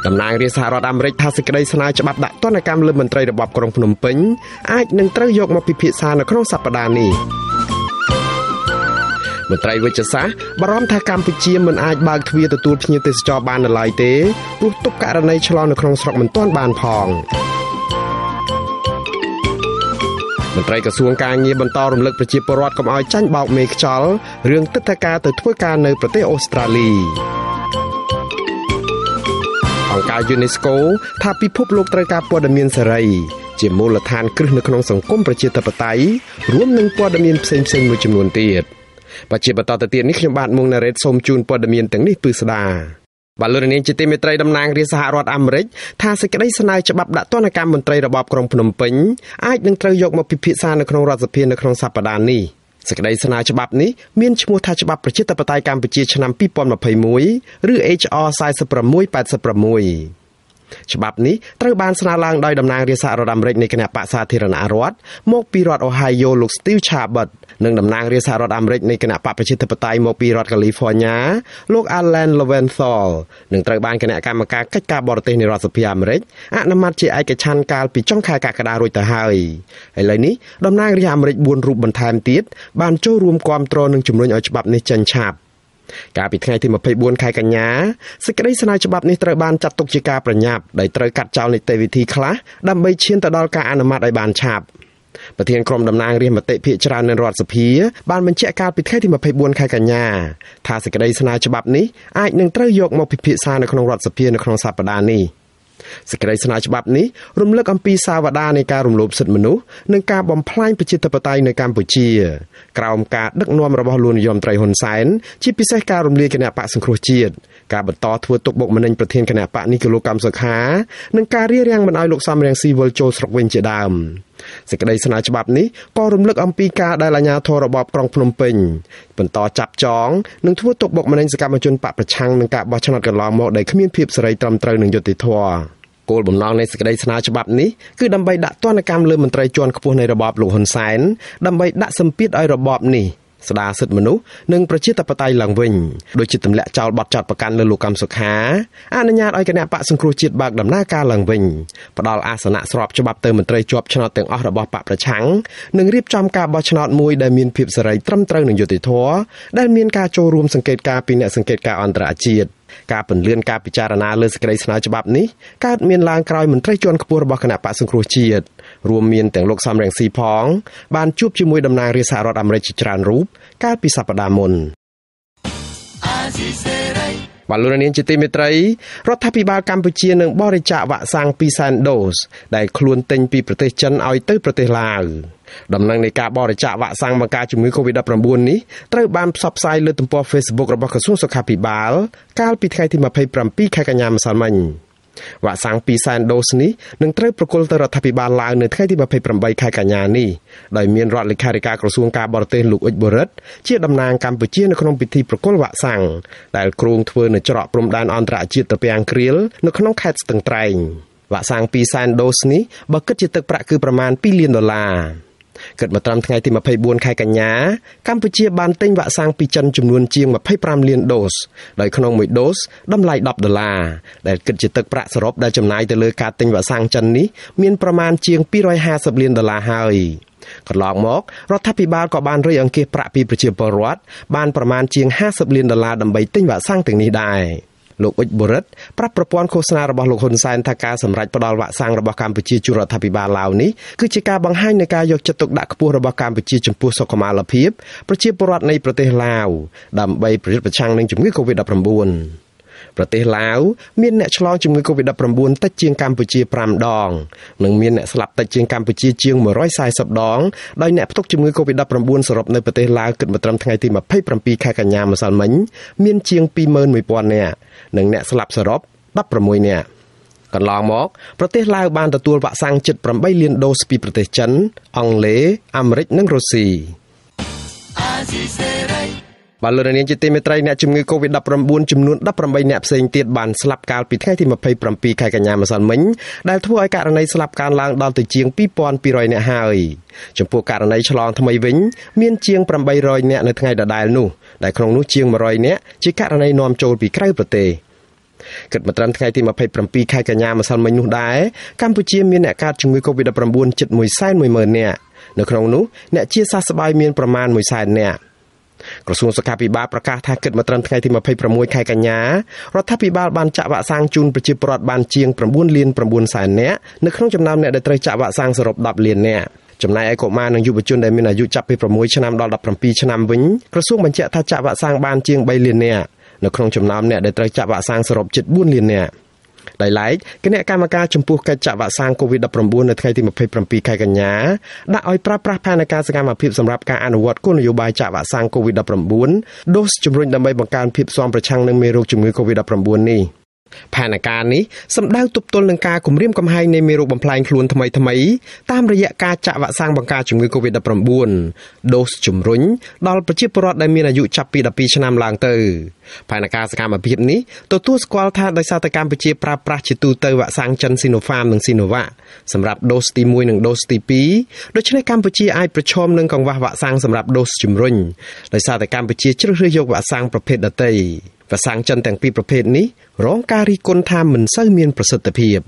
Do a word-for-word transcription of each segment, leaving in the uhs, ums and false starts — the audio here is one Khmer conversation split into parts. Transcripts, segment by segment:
តំណាងរាជសហរដ្ឋអាមេរិកថាសេចក្តីស្នើច្បាប់ដាក់ទណ្ឌកម្មលើមន្ត្រីរបបក្រុងភ្នំពេញអាចនឹងត្រូវយកមកពិភាក្សានៅក្នុងសប្តាហ៍នេះមន្ត្រីវិទ្យាសាស្ត្របារម្ភថាកម្ពុជាមិនអាចបើកទ្វារទទួលភ្ញៀវទេសចរបាននៅឡើយទេព្រោះទុកករណីឆ្លងនៅក្នុងស្រុកមិនទាន់បានផងមន្ត្រីក្រសួងការងារបន្តរំលឹកប្រជាពលរដ្ឋកុំឲ្យចាញ់បោកមេខ្យល់រឿងទឹកធការទៅធ្វើការនៅប្រទេសអូស្ត្រាលីអង្គការ UNESCO ថាពិភពលោកត្រូវការព័ត៌មានសេរីជាមូលដ្ឋានគ្រឹះនៅក្នុងសង្គមប្រជាធិបតេយ្យរួមនឹងព័ត៌មានផ្សេងៗមួយចំនួនទៀតបាទជាបន្តទៅទៀតនេះខ្ញុំបាទមុងណារ៉េតសូមជូនព័ត៌មានទាំងនេះពិស្ដាបាទលោកនាងជាទីមេត្រីតំណាងរាជសហរដ្ឋអាមេរិកថាសេចក្តីស្នើច្បាប់ដាក់ទណ្ឌកម្មមន្ត្រីរបបក្រុងភ្នំពេញអាចនឹងត្រូវយកមកពិភាក្សានៅក្នុងរដ្ឋសភានៅក្នុងសប្តាហ៍នេះសេចក្តីស្នើច្បាប់នេះមានឈ្មោះថាច្បាប់ប្រជាធិបតេយ្យកម្ពុជាឆ្នាំពីរពាន់ម្ភៃមួយឬ H R สี่สิบหก แปดสิบหกច្បាប់នេះត្រូវបានស្នើឡើងដោយតំណាងរាជសហរដ្ឋអាមេរិកនៃគណៈបក្សសាធារណរដ្ឋមកពីរដ្ឋអូហាយ៉ូលោក Steve Chabot និងតំណាងរាជសហរដ្ឋអាមេរិកនៃគណៈបកប្រជាធិបតេយ្យមកពីរដ្ឋ California លោក Alan Lowenthal នឹងត្រូវបានគណៈកម្មការកិច្ចការបរទេសនៃរដ្ឋសភាអាមេរិកអនុម័តជាឯកច្ឆន្ទកាលពីចុងខែកក្កដារួចទៅហើយឥឡូវនេះតំណាងរាជអាមេរិកបួនរូបបន្ថែមទៀតបានចូលរួមគាំទ្រនិងជំរុញឲ្យច្បាប់នេះចេញឆាប់កាលពីថ្ងៃទីម្ភៃបួនខែកញ្ញាសេចក្តីស្នើច្បាប់នេះត្រូវបានចាត់ទុកជាការប្រញាប់ដែលត្រូវកាត់ចោលនីតិវិធីខ្លះដើម្បីឈានទៅដល់ការអនុម័តឲ្យបានឆាប់ប្រធានក្រុមតំណាងរាស្ត្រមតិភាគច្រើននៅរដ្ឋសភាបានបញ្ជាក់កាលពីថ្ងៃទីម្ភៃបួនខែកញ្ញាថាសេចក្តីស្នើច្បាប់នេះអាចនឹងត្រូវយកមកពិភាក្សានៅក្នុងរដ្ឋសភានៅក្នុងសប្តាហ៍នេះសេចក្តីស្នើច្បាប់នេះរំលឹកអំពីសាវតានៃការរំលោភសិទ្ធិមនុស្សនិងការបំផ្លាញប្រជាធិបតេយ្យនៅកម្ពុជាក្រោមការដឹកនាំរបស់លោកនាយរដ្ឋមន្ត្រីហ៊ុនសែនជាពិសេសការរំលាយគណៈបកសង្គ្រោះជាតិការបន្តធ្វើទុកបុកម្នេញប្រធានគណៈបកនេះគឺលោកកម្មសុខានិងការរារាំងមិនឲ្យលោកសំរងស៊ីវិលចូលស្រុកវិញជាដើមសេចក្តីស្នើច្បាប់នេះក៏រំលឹកអំពីការដែលអាជ្ញាធររបបក្រុងភ្នំពេញបន្តចាប់ចងនិងធ្វើទុកបុកម្នេញសកម្មជនបកប្រឆាំងនឹងការបោះឆ្នោតកន្លងមកដែលគ្មានភាពសេរីត្រឹមត្រូវនិងយុត្តិធម៌គោលបំណងនៃសេចក្តីស្នើច្បាប់នេះគឺដើម្បីដាក់ទណ្ឌកម្មលើមន្ត្រីជាន់ខ្ពស់នៃរបបលោកហ៊ុនសែនដើម្បីដាក់សម្ពាធឲ្យរបបនេះស្ដារសិទ្ធិមនុស្សនិងប្រជាធិបតេយ្យឡើងវិញដោយជាទម្លាក់ចោលបទចោទប្រកាន់លើលោកកម្មសុខាអនុញ្ញាតឲ្យគណៈបកសង្គ្រោះជាតិបើកដំណើរការឡើងវិញផ្ដល់អាសនៈស្របច្បាប់ទៅមន្ត្រីជាប់ឆ្នោតទាំងអស់របស់បកប្រឆាំងនិងរៀបចំការបោះឆ្នោតមួយដែលមានភាពសេរីត្រឹមត្រូវនិងយុត្តិធម៌ដែលមានការចូលរួមសង្កេតការណ៍ពីអ្នកសង្កេតការណ៍អន្តរជាតិការពន្យាការពិចារណាលើសេចក្តីស្នើច្បាប់នេះកើតមានឡើងក្រោយមន្ត្រីជាន់ខ្ពស់របស់គណៈបកសង្គ្រោះជាតិរួមមានទាំងលោកសំរងស៊ីផងបានជួបជាមួយតំណាងរាជសហរដ្ឋអាមេរិកជាច្រើនរូបកាលពីសប្តាហ៍មុនបាទលោកនាងជាទីមេត្រីរដ្ឋាភិបាលកម្ពុជានឹងបរិច្ចាគវ៉ាក់សាំងពីរសែនដូសដែលខ្លួនទិញពីប្រទេសចិនឲ្យទៅប្រទេសឡាវដំណឹងនៃការបរិច្ចាគវ៉ាក់សាំងបង្ការជំងឺ កូវីដ ដប់ប្រាំបួន នេះត្រូវបានផ្សព្វផ្សាយលើទំព័រ Facebook របស់ក្រសួងសុខាភិបាលកាលពីថ្ងៃទីម្ភៃប្រាំពីរខែកញ្ញាម្សិលមិញវ៉ាក់សាំងពីរសែនដូសនេះនឹងត្រូវប្រគល់ទៅរដ្ឋាភិបាលឡាវនៅថ្ងៃទីម្ភៃប្រាំបីខែកញ្ញានេះដោយមានរដ្ឋលេខាធិការក្រសួងការបរទេសលោកអ៊ុចបូរិតជាតំណាងកម្ពុជានៅក្នុងពិធីប្រគល់វ៉ាក់សាំងដែលគ្រោងធ្វើនៅច្រកព្រំដែនអន្តរជាតិត្រពាំងគ្រៀលនៅក្នុងខេត្តស្ទឹងត្រែងវ៉ាក់សាំងពីរសែនដូសនេះបើគិតជាទឹកប្រាក់គឺប្រមាណពីរលានដុល្លារគិតមកត្រឹមថ្ងៃទីម្ភៃបួនខែកញ្ញាកម្ពុជាបានទិញវ៉ាក់សាំងពីចិនចំនួនជាងម្ភៃប្រាំលានដូសដោយក្នុងមួយដូសតម្លៃដប់ដុល្លារដែលគិតជាទឹកប្រាក់សរុបដែលចំណាយទៅលើការទិញវ៉ាក់សាំងចិននេះមានប្រមាណជាងពីររយហាសិបលានដុល្លារហើយកន្លងមករដ្ឋាភិបាលក៏បានរៃអង្គាសប្រាក់ពីប្រជាពលរដ្ឋបានប្រមាណជាងហាសិបលានដុល្លារដើម្បីទិញវ៉ាក់សាំងទាំងនេះដែរលោកអ៊ុចបូរិតប្រាប់ប្រព័ន្ធឃោសនារបស់លោកហ៊ុនសែនថាការសម្រេចផ្ដល់វ៉ាក់សាំងរបស់កម្ពុជាជូនរដ្ឋាភិបាលឡាវនេះគឺជាការបង្ហាញនៃការយកចិត្តទុកដាក់ខ្ពស់របស់កម្ពុជាចំពោះសុខុមាលភាពប្រជាពលរដ្ឋនៃប្រទេសឡាវដើម្បីប្រយុទ្ធប្រឆាំងនឹងជំងឺ កូវីដ ដប់ប្រាំបួន ប្រទេសឡាវមានអ្នកឆ្លងជំងឺ កូវីដ ដប់ប្រាំបួន តិចជាងកម្ពុជាប្រាំដងនិងមានអ្នកស្លាប់តិចជាងកម្ពុជាជាងមួយរយសាសិបដងដោយអ្នកផ្ទុកជំងឺ កូវីដ ដប់ប្រាំបួន សរុបនៅប្រទេសឡាវគិតមកត្រឹមថ្ងៃទីម្ភៃប្រាំពីរខែកញ្ញាម្សិលមិញមានជាងពីរម៉ឺនមួយពាន់នាក់និងអ្នកស្លាប់សរុបដប់ប្រាំមួយនាក់កន្លងមកប្រទេសឡាវបានទទួលវ៉ាក់សាំងជិតប្រាំបីលានដូសពីប្រទេសចិនអង់គ្លេសអាមេរិកនិងរុស្ស៊ីបាទលោកនាងជាទីមេត្រីអ្នកជំងឺ កូវីដ ដប់ប្រាំបួន ចំនួនដប់ប្រាំបីនាក់ផ្សេងទៀតបានស្លាប់កាលពីថ្ងៃទីម្ភៃប្រាំពីរខែកញ្ញាម្សិលមិញដែលធ្វើឲ្យករណីស្លាប់កើនឡើងដល់ទៅជាងពីរពាន់ពីររយនាក់ហើយចំពោះករណីឆ្លងថ្មីវិញមានជាងប្រាំបីរយនាក់នៅថ្ងៃដដែលនោះដែលក្នុងនោះជាងមួយរយនាក់ជាករណីនាំចូលពីក្រៅប្រទេសគិតមកត្រឹមថ្ងៃទីยี่สิบเจ็ดខែកញ្ញាម្សិលមិញនោះដែរកម្ពុជាមានអ្នកកើតជំងឺ កូវីដ -19 ជិតមួយសែនមួយម៉ឺន នាក់នៅក្នុងនោះអ្នកជាសះស្បើយមានប្រមាណមួយសែននាក់ក្រសួងសុខាភិបាលប្រកាសថាគិតមកត្រឹមថ្ងៃទីยี่สิบหกខែកញ្ញារដ្ឋាភិបាលបានចាក់វ៉ាក់សាំងជូនប្រជាពលរដ្ឋបានជាង9លាន9សែននាក់នៅក្នុងចំណោមអ្នកដែលត្រូវចាក់វ៉ាក់សាំងសរុប10លាននាក់ចំណែកឯកុមារនិងយុវជនដែលមានអាយុចាប់ពី6ឆ្នាំដល់17ឆ្នាំវិញក្រសួងបញ្ជាក់ថាចាក់វ៉ាក់សាំងបានជាង3លាននាក់នៅក្នុងចំណោមអ្នកដែលត្រូវចាក់វ៉ាក់សាំងសរុបជិត4លាននាក់ដោយឡែកគណៈកម្មការចំពោះកិច្ចចាក់វ៉ាក់សាំង កូវីដ -19 នៅថ្ងៃទីยี่สิบเจ็ดខែកញ្ញាដាក់ឲ្យប្រើប្រាស់ផែនការសកម្មភាពសម្រាប់ការអនុវត្តគោលនយោបាយចាក់វ៉ាក់សាំង កូវីដ -19 ដូសជំរុញដើម្បីបង្កើនភាពស៊ាំប្រឆាំងនឹងមេរោគជំងឺ កូវីដ -19 នេះផែនការនេះសម្ដៅទប់ទល់នឹងការគំរាមកំហែងនៃមេរោគបំផ្លែងខ្លួនថ្មីថ្មីតាមរយៈការចាក់វ៉ាក់សាំងបង្ការជំងឺ កូវីដ -19 ដូសជំរុញដល់ប្រជាពលរដ្ឋដែលមានអាយុចាប់ពី12ឆ្នាំឡើងទៅផែនការសកម្មភាពនេះទទួលស្គាល់ថាដោយសារតែកម្ពុជាប្រើប្រាស់ជាទូទៅវ៉ាក់សាំងចិន Sinopharm និង Sinovac សម្រាប់ដូសទីមួយនិងដូសទីពីរដូច្នេះកម្ពុជាអាចប្រឈមនឹងកង្វះវ៉ាក់សាំងសម្រាប់ដូសជំរុញដោយសារតែកម្ពុជាជ្រើសរើសយកវ៉ាក់សាំងប្រភេទដទៃវ៉ាក់សាំងចិនទាំងពីរប្រភេទនេះរងការរិះគន់ថាមិនសូវមានប្រសិទ្ធភាព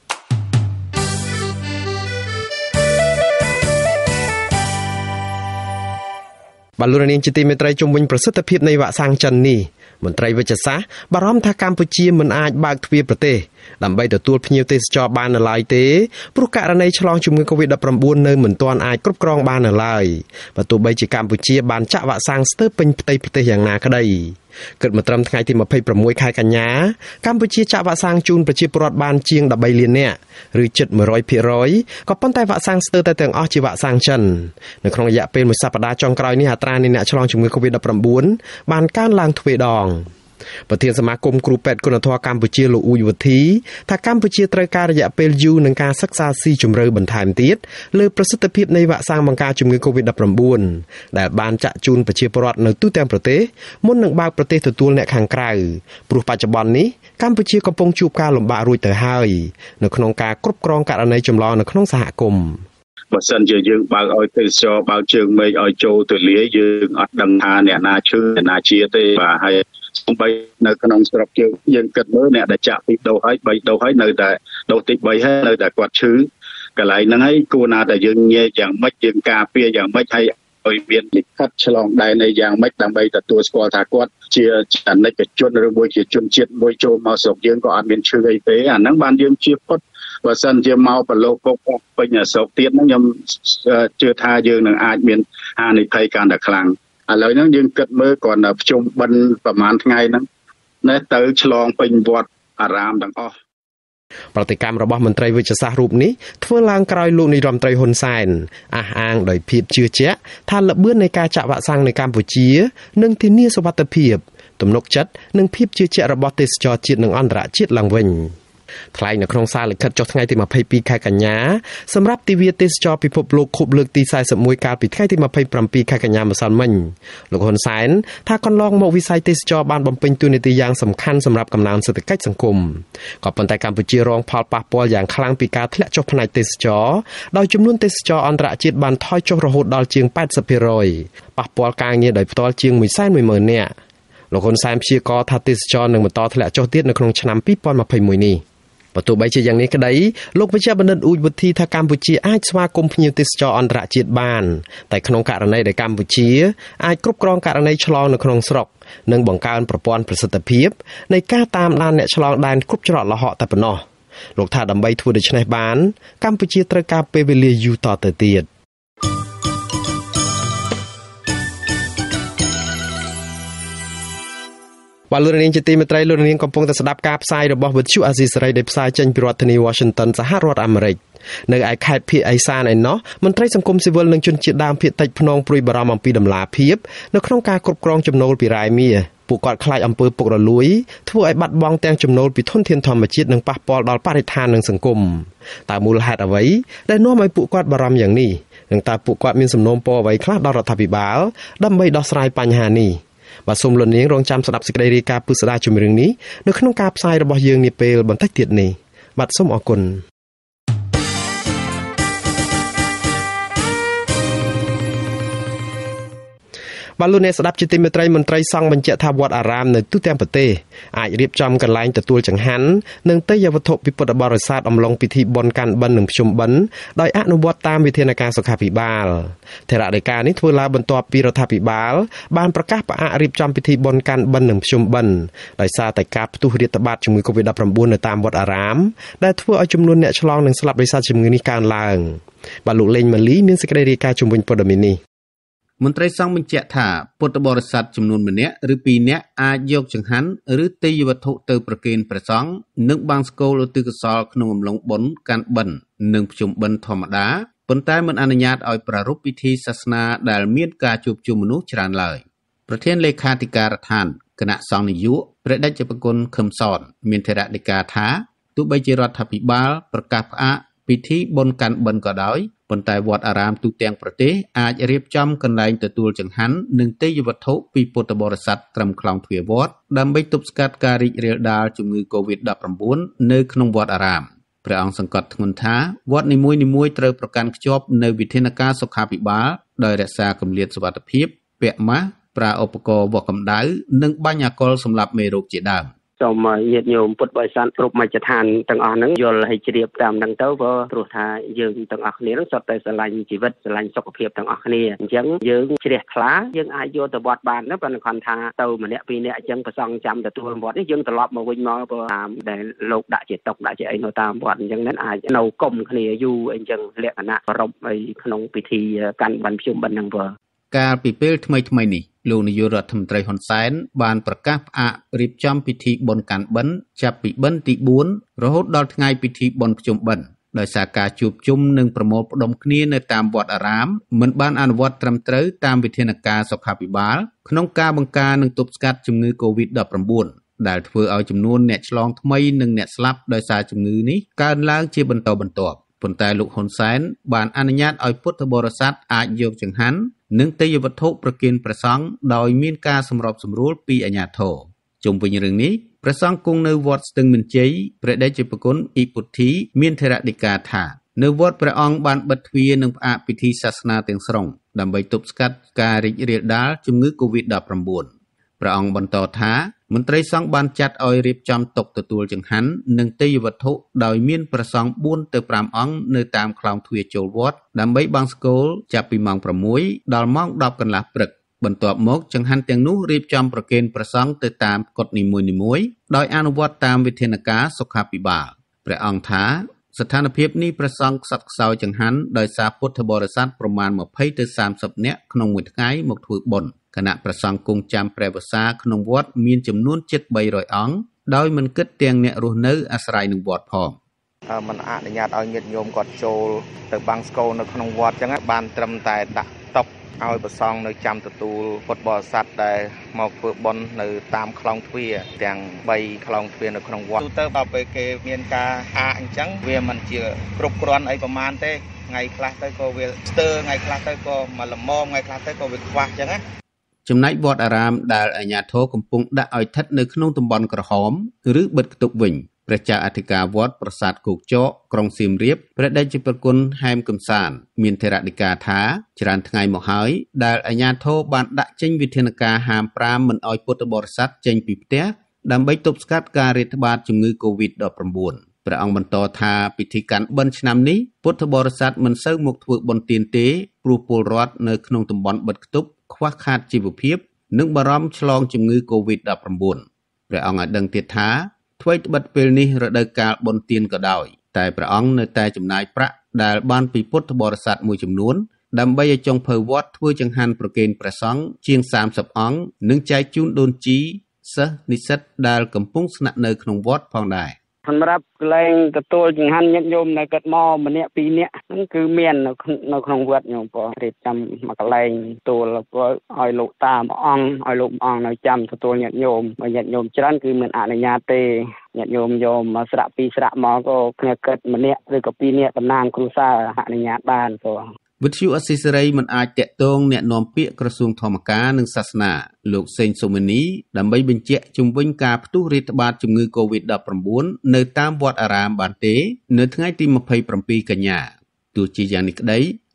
បលរនាងជាទីមេត្រីជុំវិញប្រសិទ្ធភាពនៃវ៉ាក់សាំងចិននេះមន្ត្រីវិទ្យាសាស្ត្របារម្ភថាកម្ពុជាមិនអាចបើកទ្វារប្រទេសដើម្បីទទួលភ្ញៀវទេសចរបាននៅឡើយទេព្រោះករណីឆ្លងជំងឺ កូវីដ -19 នៅមិនទាន់អាចគ្រប់គ្រងបាននៅឡើយបើទោះបីជាកម្ពុជាបានចាក់វ៉ាក់សាំងស្ទើរពេញផ្ទៃប្រទេសយ៉ាងណាក្តីគិតមកត្រឹមថ្ងៃទីยี่สิบหกខែកញ្ញាកម្ពុជាចាក់វ៉ាក់សាំងជូនប្រជាពលរដ្ឋបានជាង13លាននាក់ឬជិតone hundred percent ក៏ប៉ុន្តែវ៉ាក់សាំងស្ទើរតែទាំងអស់ជាវ៉ាក់សាំងចិននៅក្នុងរយៈពេលមួយសប្តាហ៍ចុងក្រោយនេះអត្រានៃអ្នកឆ្លងជំងឺ កូវីដ -19 បានកើនឡើងទ្វេដងប្រធានសមាគមគ្រូពេទ្យគុណធម៌កម្ពុជាលោកអ៊ូយវុធីថាកម្ពុជាត្រូវការរយៈពេលយូរនឹងការសិក្សាស៊ីជម្រៅបន្ថែមទៀតលើប្រសិទ្ធភាពនៃវ៉ាក់សាំងបង្ការជំងឺ កូវីដ -19 ដែលបានចាក់ជូនប្រជាពលរដ្ឋនៅទូទាំងប្រទេសមុននឹងបើកប្រទេសទទួលអ្នកខាងក្រៅព្រោះបច្ចុប្បន្ននេះកម្ពុជាកំពុងជួបការលំបាករួចទៅហើយនៅក្នុងការគ្រប់គ្រងករណីចម្លងនៅក្នុងសហគមន៍បើសិនជាយើងបើកឲ្យទេសចរបើកជើងមេឃឲ្យចូលទៅលាយើងអត់ដឹងថាអ្នកណាឈឺអ្នកណាជាទេបាទហើយសូម្បីនៅក្នុងស្រុកយើងយើងគិតមើលអ្នកដែលចាក់ពីរដូសហើយបីដូសហើយនៅតែដូសទីបីហើយនៅតែគាត់ឈឺកន្លែងហ្នឹងហើយគួរណាតែយើងញែកយ៉ាងម៉េចយើងការពារយ៉ាងម៉េចហើយឲ្យមានលិខិតឆ្លងដែននៃយ៉ាងម៉េចដើម្បីទទួលស្គាល់ថាគាត់ជាអនិច្ចជនឬមួយជាជនជាតិមួយចូលមកស្រុកយើងក៏អត់មានឈឺអីទេអាហ្នឹងបានយើងជៀសផុតបើសិនជាមកប្រឡូកពុកពេញស្រុកទៀតហ្នឹងខ្ញុំជឿថាយើងនឹងអាចមានហានិភ័យកាន់តែខ្លាំងឥឡូវហ្នឹងយើងគិតមើលគ្រាន់តែប្រជុំបិណ្ឌប្រហែលថ្ងៃហ្នឹងណែទៅឆ្លងពេញវត្តអារាមទាំងអស់ប្រតិកម្មរបស់មន្ត្រីវិទ្យាសាស្ត្ររូបនេះធ្វើឡើងក្រោយលោកនាយរដ្ឋមន្ត្រីហ៊ុនសែនអះអាងដោយភាពជឿជាក់ថាល្បឿននៃការចាក់វ៉ាក់សាំងនៅកម្ពុជានឹងធានាសុវត្ថិភាពទំនុកចិត្តនិងភាពជឿជាក់របស់ទេសចរជាតិនិងអន្តរជាតិឡើងវិញថ្លែងនៅក្នុងសារលិខិតចុះថ្ងៃទីยี่สิบสองខែកញ្ញាសម្រាប់ទិវាទេសចរពិភពលោកខួបលើកទីสี่สิบเอ็ดកាលពីថ្ងៃទីยี่สิบเจ็ดខែកញ្ញាម្សិលមិញលោកហ៊ុនសែនថាកន្លងមកវិស័យទេសចរបានបំពេញតួនាទីយ៉ាងសំខាន់សម្រាប់កំណើនសេដ្ឋកិច្ចសង្គមក៏ប៉ុន្តែកម្ពុជារងផលប៉ះពាល់យ៉ាងខ្លាំងពីការធ្លាក់ចុះផ្នែកទេសចរដោយចំនួនទេសចរអន្តរជាតិបានថយចុះរហូតដល់ជាងeighty percentប៉ះពាល់ការងារដោយផ្ទាល់ជាងone hundred ten thousandនាក់លោកហ៊ុនសែនព្យាករណ៍ថាទេសចរនឹងបន្តធ្លាក់ចុះទៀតនៅក្នុងឆ្នាំtwenty twenty-oneនេះបើទោះបីជាយ៉ាងនេះក្តីលោកវិជ្ជបណ្ឌិតអ៊ូចវុធីថាកម្ពុជាអាចស្វាគមន៍ភ្ញៀវទេសចរអន្តរជាតិបានតែក្នុងករណីដែលកម្ពុជាអាចគ្រប់គ្រងករណីឆ្លងនៅក្នុងស្រុកនិងបង្កើនប្រព័ន្ធប្រសិទ្ធភាពនៃការតាមដានអ្នកឆ្លងដែនគ្រប់ច្រកល្ហកតែប៉ុណ្ណោះលោកថាដើម្បីធ្វើដូច្នេះបានកម្ពុជាត្រូវការពេលវេលាយូរតទៅទៀតបាទលោកនាងជាទីមេត្រីលោកនាងកំពុងតែស្ដាប់ការផ្សាយរបស់វិទ្យុអាស៊ីសេរីដែលផ្សាយចេញពីរដ្ឋធានី Washington សហរដ្ឋអាមេរិកនៅឯខេត្តភៀកអេសានឯណោះមន្ត្រីសង្គមស៊ីវិលនិងជនជាតិដើមភាគតិចភ្នងព្រួយបារម្ភអំពីដំណាភាពនៅក្នុងការគ្រប់គ្រងចំណូលពីរ៉ែមាសពួកគាត់ខ្លាចអំពើពុករលួយធ្វើឲ្យបាត់បង់ទាំងចំណូលពីធនធានធម្មជាតិនិងប៉ះពាល់ដល់បរិស្ថាននិងសង្គមតើមូលហេតុអ្វីដែលនាំឲ្យពួកគាត់បារម្ភយ៉ាងនេះនិងតើពួកគាត់មានសំណូមពរអ្វីខ្លះដល់រដ្ឋាភិបាលដើម្បីដោះស្រាយបញ្ហានេះបាទសូមលោកនាងរងចាំស្ដាប់សេចក្តីរាយការណ៍ពុស្ដាជំរឿងនេះនៅក្នុងការផ្សាយរបស់យើងនាពេលបន្តិចទៀតនេះបាទសូមអរគុណបបាទលោកអ្នកស្ដាប់ជាទីមេត្រីមន្ត្រីសង្ឃបញ្ជាក់ថាវត្តអារាមនៅទូទាំងប្រទេសអាចរៀបចំកន្លែងទទួលចង្ហាន់និងទេយ្យវត្ថុពីពុទ្ធបរិស័ទអំឡុងពិធីបុណ្យកាន់បិណ្ឌនិងភ្ជុំបិណ្ឌដោយអនុវត្តតាមវិធានការសុខាភិបាលថេរដីកានេះធ្វើឡើងបន្ទាប់ពីរដ្ឋាភិបាលបានប្រកាសផ្អាករៀបចំពិធីបុណ្យកាន់បិណ្ឌនិងភ្ជុំបិណ្ឌដោយសារតែការផ្ទុះរាតត្បាតជំងឺ កូវីដ ដប់ប្រាំបួន នៅតាមវត្តអារាមដែលធ្វើឲ្យចំនួនអ្នកឆ្លងនិងស្លាប់ដោយសារជំងឺនេះកើនឡើងបាទលោកលេងម៉ាលីមានសេចក្តីរាយការណ៍ជុំវិញព័ត៌មាននេះមន្ត្រីសង្ឃបញ្ជាក់ថាពុទ្ធបរិស័ទចំនួនម្នាក់ឬពីរនាក់អាចយកចង្ហាន់ឬទេយ្យវត្ថុទៅប្រគេនព្រះសង្ឃនិងបង្សុកូលឧទ្ទិសកុសលក្នុងអំឡុងបុណ្យកាន់បិណ្ឌនិងភ្ជុំបិណ្ឌធម្មតាប៉ុន្តែមិនអនុញ្ញាតឲ្យប្រារព្ធពិធីសាសនាដែលមានការជួបជុំមនុស្សច្រើនឡើយប្រធានលេខាធិការដ្ឋានគណៈសង្ឃនយោបាយព្រះតេជប្រគុណខឹមសនមានថេរដីកាថាទោះបីជារដ្ឋាភិបាលប្រកាសផ្អាកពិធីបុណ្យកាន់បិណ្ឌក៏ដោយប៉ុន្តែវត្តអារាមទូទាំងប្រទេសអាចរៀបចំកន្លែងទទួលចង្ហាន់និងទេយ្យវត្ថុពីពុទ្ធបរិស័ទត្រឹមខ្លោងទ្វារវត្តដើម្បីទប់ស្កាត់ការរីករាលដាលជំងឺ កូវីដ ដប់ប្រាំបួន នៅក្នុងវត្តអារាមព្រះអង្គសង្កត់ធ្ងន់ថាវត្តនីមួយៗត្រូវប្រកាន់ខ្ជាប់នូវវិធានការសុខាភិបាលដោយរក្សាគម្លាតសុវត្ថិភាពពាក់ម៉ាស់ប្រើឧបករណ៍វាស់កម្ដៅនិងបាញ់អាល់កុលសម្រាប់មេរោគជាដើមសូមញាតិញោមពុទ្ធបរិស័ទគ្រប់មជ្ឈដ្ឋានទាំងអស់ហ្នឹងយល់ឲ្យជ្រាបតាមហ្នឹងទៅព្រោះថាយើងទាំងអស់គ្នាហ្នឹងសុទ្ធតែស្រឡាញ់ជីវិតស្រឡាញ់សុខភាពទាំងអស់គ្នាអញ្ចឹងយើងជ្រះថ្លាយើងអាចយកទៅវត្តបានណាប៉ុន្តែគាត់ថាទៅម្នាក់ពីរនាក់អញ្ចឹងប្រសងចាំទទួលវត្តនេះយើងត្រឡប់មកវិញមកព្រោះតាមដែលលោកដាក់ជាតុកដាក់ជាអីនៅតាមវត្តអញ្ចឹងហ្នឹងអាចនៅគុំគ្នាយូរអីចឹងលក្ខណៈប្រពៃក្នុងពិធីកាន់បិណ្ឌភ្ជុំបិណ្ឌហ្នឹងព្រោះកាលពីពេលថ្មីថ្មីនេះលោកនាយករដ្ឋមន្ត្រីហ៊ុនសែនបានប្រកាសផ្អាករៀបចំពិធីបុណ្យកាន់បិណ្ឌចាប់ពីបិណ្ឌទីបួនរហូតដល់ថ្ងៃពិធីបុណ្យភ្ជុំបិណ្ឌដោយសារការជួបជុំនិងប្រមូលផ្ដុំគ្នានៅតាមវត្តអារាមមិនបានអនុវត្តត្រឹមត្រូវតាមវិធានការសុខាភិបាលក្នុងការបង្ការនិងទប់ស្កាត់ជំងឺ កូវីដ ដប់ប្រាំបួន ដែលធ្វើឲ្យចំនួនអ្នកឆ្លងថ្មីនិងអ្នកស្លាប់ដោយសារជំងឺនេះកើនឡើងជាបន្តបន្ទាប់ប៉ុន្តែលោកហ៊ុនសែនបានអនុញ្ញាតឲ្យពុទ្ធបរិស័ទអាចយកចង្ហាន់និងទេយ្យវត្ថុប្រគេនព្រះសង្ឃដោយមានការសម្របសម្រួលពីអាជ្ញាធរជុំវិញរឿងនេះព្រះសង្ឃគង់នៅវត្តស្ទឹងមានជ័យព្រះតេជប្រគុណអ៊ីពុទ្ធីមានថេរដីកាថានៅវត្តព្រះអង្គបានបិទទ្វារនិងផ្អាកពិធីសាសនាទាំងស្រុងដើម្បីទប់ស្កាត់ការរីករាលដាលជំងឺ កូវីដ ដប់ប្រាំបួន ព្រះអង្គបន្តថាមន្ត្រីសង្ឃបានចាត់ឲ្យរៀបចំតុទទួលចង្ហាន់និងទេយ្យវត្ថុដោយមានព្រះសង្ឃបួនទៅប្រាំអង្គនៅតាមខ្លោងទ្វារចូលវត្តដើម្បីបង្សុកូលចាប់ពីម៉ោងប្រាំមួយដល់ម៉ោងដប់កន្លះព្រឹកបន្ទាប់មកចង្ហាន់ទាំងនោះរៀបចំប្រគេនព្រះសង្ឃទៅតាមកុដិនីមួយៗដោយអនុវត្តតាមវិធានការសុខាភិបាលព្រះអង្គថាស្ថានភាពនេះព្រះសង្ឃខ្សត់ខ្សោយចង្ហាន់ដោយសារពុទ្ធបរិស័ទប្រមាណยี่สิบទៅสามสิบនាក់ក្នុងមួយថ្ងៃមកធ្វើបុណ្យគណៈព្រះសង្ឃគង់ចាំព្រះវស្សាក្នុងវត្តមានចំនួនជិតបីរយអង្គដោយមិនគិតទាំងអ្នករស់នៅអាស្រ័យនឹងវត្តផងមិនអនុញ្ញាតឲ្យញាតិញោមគាត់ចូលទៅបង្សុកូលនៅក្នុងវត្តអញ្ចឹងបានត្រឹមតែដាក់តុឲ្យព្រះសង្ឃនៅចាំទទួលពុទ្ធបរិស័ទដែលមកធ្វើបុណ្យនៅតាមខ្លោងទ្វារទាំងបីខ្លោងទ្វារនៅក្នុងវត្តទូទៅដល់ពេលគេមានការអាអញ្ចឹងវាមិនជាគ្រប់គ្រាន់អីប្រមាណទេថ្ងៃខ្លះទៅក៏វាស្ទើរថ្ងៃខ្លះទៅក៏មកល្មមថ្ងៃខ្លះទៅក៏វាខ្វះអញ្ចឹងណាចំណែកវត្តអារាមដែលអាជ្ញាធរកំពុងដាក់ឲ្យស្ថិតនៅក្នុងតំបន់ក្រហមឬបិទគប់វិញព្រះចៅអធិការវត្តប្រាសាទគោកចកក្រុងសៀមរាបព្រះតេជប្រគុណហែមកំសាន្តមានថេរដីកាថាច្រើនថ្ងៃមកហើយដែលអាជ្ញាធរបានដាក់ចេញវិធានការហាមប្រាមមិនឲ្យពុទ្ធបរិស័ទចេញពីផ្ទះដើម្បីទប់ស្កាត់ការរាតត្បាតជំងឺ កូវីដ ដប់ប្រាំបួន ព្រះអង្គបន្តថាពិធីកាន់បិណ្ឌឆ្នាំនេះពុទ្ធបរិស័ទមិនសូវមកធ្វើបុណ្យទានទេព្រោះពលរដ្ឋនៅក្នុងតំបន់បិទគប់ខ្វះខាតជីវភាពនិងបារម្ភឆ្លងជំងឺ កូវីដ ដប់ប្រាំបួន ព្រះអង្គឲ្យដឹងទៀតថាថ្មីត្បិតពេលនេះរដូវកាលបុណ្យទានក៏ដោយតែព្រះអង្គនៅតែចំណាយប្រាក់ដែលបានពីពុទ្ធបរិស័ទមួយចំនួនដើម្បីឲ្យចុងភៅវត្តធ្វើចង្ហាន់ប្រគេនព្រះសង្ឃជាងសាមសិបអង្គនិងចែកជូនដូនជីសិស្សនិស្សិតដែលកំពុងស្នាក់នៅក្នុងវត្តផងដែរសម្រាប់កន្លែងទទួលចង្ហាន់ញាតិញោមនៅកាត់មកម្នាក់ពីរនាក់ហ្នឹងគឺមាននៅនៅក្នុងវត្តញោមបងរៀបចំមួយកន្លែងទទួលឲ្យលោកតាមួយអង្គឲ្យលោកមួយអង្គនៅចាំទទួលញាតិញោមបើញាតិញោមច្រើនគឺមិនអនុញ្ញាតទេញាតិញោមយកមកស្រាក់ពីរស្រាក់មកក៏គ្នាគិតម្នាក់ឬក៏ពីរនាក់តំណាងគ្រួសារអនុញ្ញាតបានបងវិទ្យុអស៊ីសេរីមិនអាចតាក់ទងអ្នកនាំពាក្យក្រសួងធម្មការនិងសាសនាលោកសេងសុមនីដើម្បីបញ្ជាក់ជុំវិញការផ្ទុះរាតត្បាតជំងឺ កូវីដ ដប់ប្រាំបួន នៅតាមវត្តអារាមបានទេនៅថ្ងៃទីยี่สิบเจ็ดកញ្ញាទោះជាយ៉ាងនេះក្តី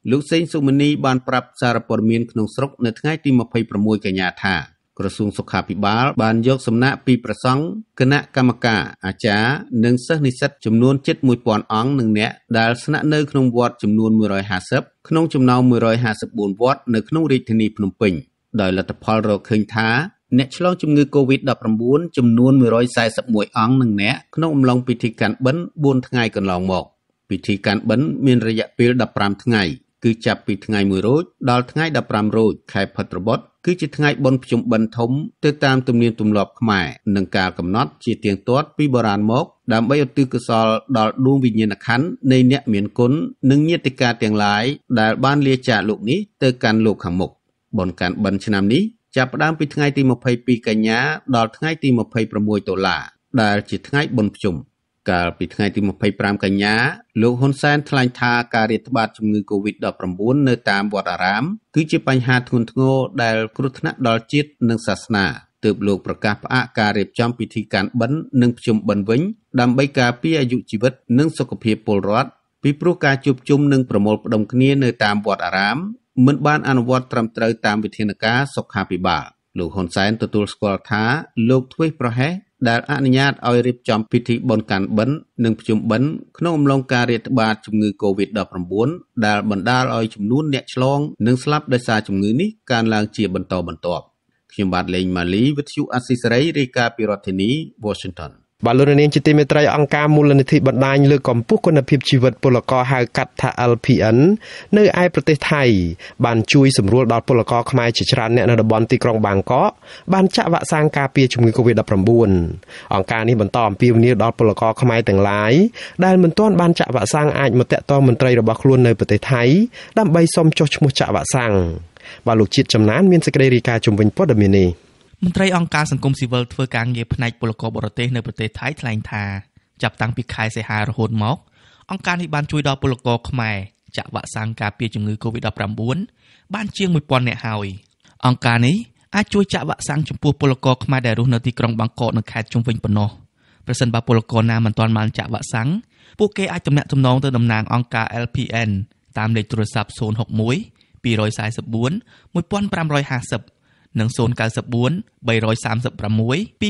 លោកសេងសុមនីបានប្រាប់សារព័ត៌មានក្នុងស្រុកនៅថ្ងៃទីยี่สิบหกកញ្ញាថាក្រសួងសុខាភិបាលបានយកសំណាក់ពីព្រះសង្ឃគណៈកម្មការអាចារ្យនិងសិស្សនិស្សិតចំនួនជិតមួយពាន់អង្គនិងអ្នកដែលស្នាក់នៅក្នុងវត្តចំនួនមួយរយห้าสิบក្នុងចំណោមមួយរយห้าสิบสี่វត្តនៅក្នុងរាជធានីភ្នំពេញដោយលទ្ធផលរកឃើញថាអ្នកឆ្លងជំងឺ កូវីដ ដប់ប្រាំបួន ចំនួនមួយរយสี่สิบเอ็ดអង្គនិងអ្នកក្នុងអំឡុងពិធីកាន់បិណ្ឌបួនថ្ងៃកន្លងមកពិធីកាន់បិណ្ឌមានរយៈពេលដប់ប្រាំថ្ងៃគឺចាប់ពីថ្ងៃមួយរោចដល់ថ្ងៃដប់ប្រាំរោចខែភទ្របទគឺជាថ្ងៃបុណ្យភ្ជុំបិណ្ឌធំទៅតាមទំនៀមទម្លាប់ខ្មែរនិងការកំណត់ជាទៀងទាត់ពីបុរាណមកដើម្បីឧទ្ទិសកុសលដល់ដួងវិញ្ញាណក្ខន្ធនៃអ្នកមានគុណនិងញាតិកាទាំងឡាយដែលបានលាចាកលោកនេះទៅកាន់លោកខាងមុខបុណ្យកាន់បិណ្ឌឆ្នាំនេះចាប់ផ្ដើមពីថ្ងៃទីยี่สิบสองកញ្ញាដល់ថ្ងៃទីยี่สิบหกតុលាដែលជាថ្ងៃបុណ្យភ្ជុំកាលពីថ្ងៃទីยี่สิบห้าកញ្ញាលោកហ៊ុនសែនថ្លែងថាការរាតត្បាតជំងឺ កូវីដ ដប់ប្រាំបួន នៅតាមវត្តអារាមគឺជាបញ្ហាធ្ងន់ធ្ងរដែលគ្រោះថ្នាក់ដល់ជាតិនិងសាសនាទើបលោកប្រកាសផ្អាកការរៀបចំពិធីកាន់បិណ្ឌនិងភ្ជុំបិណ្ឌវិញដើម្បីការពារអាយុជីវិតនិងសុខភាពពលរដ្ឋពីព្រោះការជួបជុំនិងប្រមូលផ្ដុំគ្នានៅតាមវត្តអារាមមិនបានអនុវត្តត្រឹមត្រូវតាមវិធានការសុខាភិបាលលោកហ៊ុនសែនទទួលស្គាល់ថាលោកធ្វេសប្រហែសដែលអនុញ្ញាតឲ្យរៀបចំពិធីបុណ្យកាន់បិណ្ឌនិងភ្ជុំបិណ្ឌក្នុងអំឡុងការរាតត្បាតជំងឺ កូវីដ ដប់ប្រាំបួន ដែលបណ្ដាលឲ្យចំនួនអ្នកឆ្លងនិងស្លាប់ដោយសារជំងឺនេះកើនឡើងជាបន្តបន្ទាប់ខ្ញុំបាទលេងម៉ាលីវិទ្យុអាស៊ីសេរីរាយការណ៍ពីរដ្ឋធានី Washington បាទលោកនាងជាទីមេត្រីអង្គការមូលនិធិបណ្ដាញលើកកម្ពស់គុណភាពជីវិតពលករហៅកាត់ថា แอล พี เอ็น នៅឯប្រទេសថៃបានជួយសម្រួលដល់ពលករខ្មែរជាច្រើនអ្នកនៅតំបន់ទីក្រុងបាងកកបានចាក់វ៉ាក់សាំងការពារជំងឺ កូវីដ ដប់ប្រាំបួន អង្គការនេះបន្តអំពាវនាវដល់ពលករខ្មែរទាំងឡាយដែលមិនទាន់បានចាក់វ៉ាក់សាំងអាចមកតាក់ទងមន្ត្រីរបស់ខ្លួននៅប្រទេសថៃដើម្បីសុំចុះឈ្មោះចាក់វ៉ាក់សាំងបាទលោកជាតិចំណានមានសេចក្តីរាយការណ៍ជុំវិញព័ត៌មាននេះមន្ត្រីអង្គការសង្គមស៊ីវិលធ្វើការងារផ្នែកពលករបរទេសនៅប្រទេសថៃថ្លែងថាចាប់តាំងពីខែសីហារហូតមកអង្គការនេះបានជួយដល់ពលករខ្មែរចាក់វ៉ាក់សាំងការពារជំងឺ កូវីដ ដប់ប្រាំបួន បានជាងមួយពាន់នាក់ហើយអង្គការនេះអាចជួយចាក់វ៉ាក់សាំងចំពោះពលករខ្មែរដែលរស់នៅទីក្រុងបាងកកនិងខេត្តជុំវិញប៉ុណ្ណោះប្រសិនបើពលករណាមិនទាន់បានចាក់វ៉ាក់សាំងពួកគេអាចទំនាក់ទំនងទៅតំណាងអង្គការ แอล พี เอ็น តាមលេខទូរស័ព្ទศูนย์หกหนึ่ง ពីរสี่สี่ mộtห้าห้าศูนย์និងศูนย์เก้าสี่ สามสามหก สองหก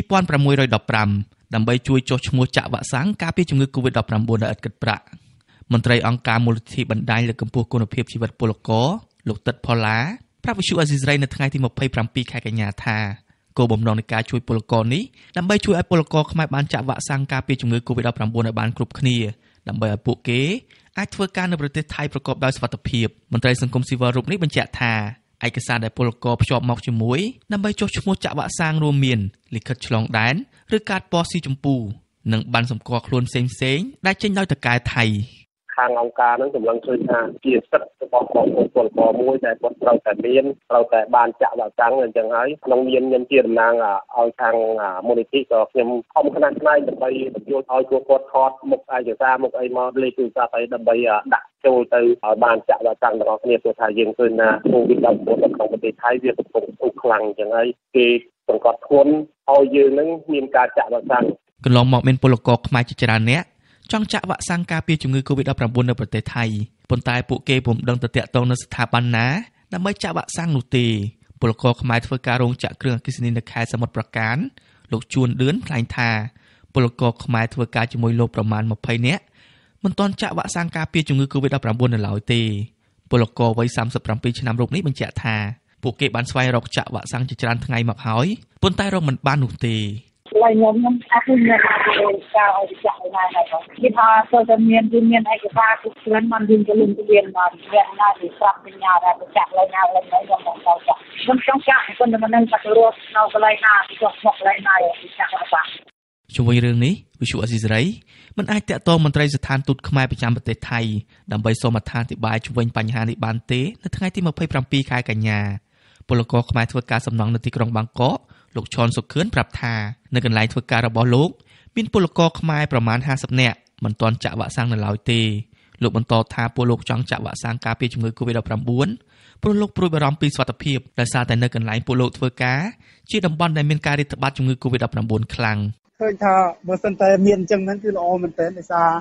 mộtห้าដើម្បីជួយចុះឈ្មោះចាក់វ៉ាក់សាំងការពារជំងឺ កូវីដ ដប់ប្រាំបួន ដោយឥតគិតប្រាក់មន្ត្រីអង្គការមូលនិធិបណ្ដាញលើកកម្ពស់គុណភាពជីវិតពលករលោកទឹកផល្លាប្រាប់វិទ្យុអាស៊ីសេរីនៅថ្ងៃទីยี่สิบเจ็ดខែកញ្ញាថាគោលបំណងនៃការជួយពលករនេះដើម្បីជួយឲ្យពលករខ្មែរបានចាក់វ៉ាក់សាំងការពារជំងឺ កូវីដ ដប់ប្រាំបួន ឲ្យបានគ្រប់គ្នាដើម្បីឲ្យពួកគេអាចធ្វើការនៅប្រទេសថៃប្រកបដោយសុវត្ថិភាពមន្ត្រីសង្គមស៊ីវិលរូបនេះបញ្ជាក់ថាឯកសារដែលពលករភ្ជាប់មកជាមួយដើម្បីចុះឈ្មោះចាក់វ៉ាក់សាំងរួមមានលិខិតឆ្លងដែនឬកាតពណ៌ស៊ីជម្ពូនិងប័ណ្ណសម្គាល់ខ្លួនផ្សេងៗដែលចេញដោយតកែថៃខាងអង្គការនឹងសម្លឹងឃើញថាជាសិទ្ធិរបស់បងប្អូនពលករមួយដែលគាត់ត្រូវតែមានត្រូវតែបានចាក់វ៉ាក់សាំងអញ្ចឹងហើយក្នុងនាមខ្ញុំជាតំណាងឲ្យខាងមូលនិធិក៏ខ្ញុំខំខ្នះខ្នែងដើម្បីបញ្យល់ឲ្យពួកគាត់ថតមុខឯកសារមុខអីមកលេខទូរស័ព្ទអីដើម្បីដាក់ចូលទៅឲ្យបានចាក់វ៉ាក់សាំងទាំងអស់គ្នាព្រោះថាយើងឃើញថាកូវីដ ដប់ប្រាំបួន នៅក្នុងប្រទេសថៃវាកំពុងអូសខ្លាំងអញ្ចឹងហើយគេសង្កត់ធ្ងន់ឲ្យយើងនឹងមានការចាក់វ៉ាក់សាំងកន្លងមកមានពលករខ្មែរជាច្រើនអ្នកចង់ចាក់វ៉ាក់សាំងការពារជំងឺ កូវីដ ដប់ប្រាំបួន នៅប្រទេសថៃប៉ុន្តែពួកគេពុំដឹងទៅតាក់ទងនឹងស្ថាប័នណាដើម្បីចាក់វ៉ាក់សាំងនោះទេពលករខ្មែរធ្វើការរោងចក្រគ្រឿងអគ្គិសនីនៅខេត្តសមុទ្រប្រការលោកជួនឌឿនថ្លែងថាពលករខ្មែរធ្វើការជាមួយលោកប្រមាណยี่สิบនាក់មិនទាន់ចាក់វ៉ាក់សាំងការពារជំងឺ កូវីដ ដប់ប្រាំបួន នៅឡើយទេពលករវ័យសាមសិបเจ็ดឆ្នាំរូបនេះបញ្ជាក់ថាពួកគេបានស្វែងរកចាក់វ៉ាក់សាំងជាច្រើនថ្ងៃមកហើយប៉ុន្តែរកមិនបាននោះទេឡើយខ្ញុំខ្ញុំអត់មានការឲ្យចាក់ឲ្យចាក់ណាហើយគេថាចូលតែមានគឺមានឯកសារគ្រប់គ្រាន់បានយើងទៅលំទៅមានមកមានណាទីស្រាប់បញ្ញាដែលចាក់ឡើយណាឡើយខ្ញុំមកដល់ចាក់ខ្ញុំចង់ចាក់ប៉ុន្តែមិនដឹងថាទៅរស់នៅកន្លែងណាទីចុះមកកន្លែងណាចាក់អត់បានជាមួយរឿងនេះវិទ្យុអាស៊ីសេរីមិនអាចតាក់ទងមន្ត្រីស្ថានទូតខ្មែរប្រចាំប្រទេសថៃដើម្បីសូមអត្ថាធិប្បាយជុំវិញបញ្ហានេះបានទេនៅថ្ងៃទីยี่สิบเจ็ดខែកញ្ញាពលករខ្មែរធ្វើការសំណង់នៅទីក្រុងបាងកកលោកឈុនសុខឿនប្រាប់ថានៅកន្លែងធ្វើការរបស់លោកមានពលករខ្មែរប្រមាណห้าสิบនាក់មិនទាន់ចាក់វ៉ាក់សាំងនៅឡើយទេលោកបន្តថាពលលោកចង់ចាក់វ៉ាក់សាំងការពារជំងឺ កូវីដ ដប់ប្រាំបួន ព្រោះលោកព្រួយបារម្ភពីសុខភាពដោយសារតែនៅកន្លែងពលលោកធ្វើការជាតំបន់ដែលមានការរាតត្បាតជំងឺ កូវីដ ដប់ប្រាំបួន ខ្លាំងឃើញថាបើសិនតែមានអញ្ចឹងហ្នឹងគឺល្អមែនទែនដោយសារ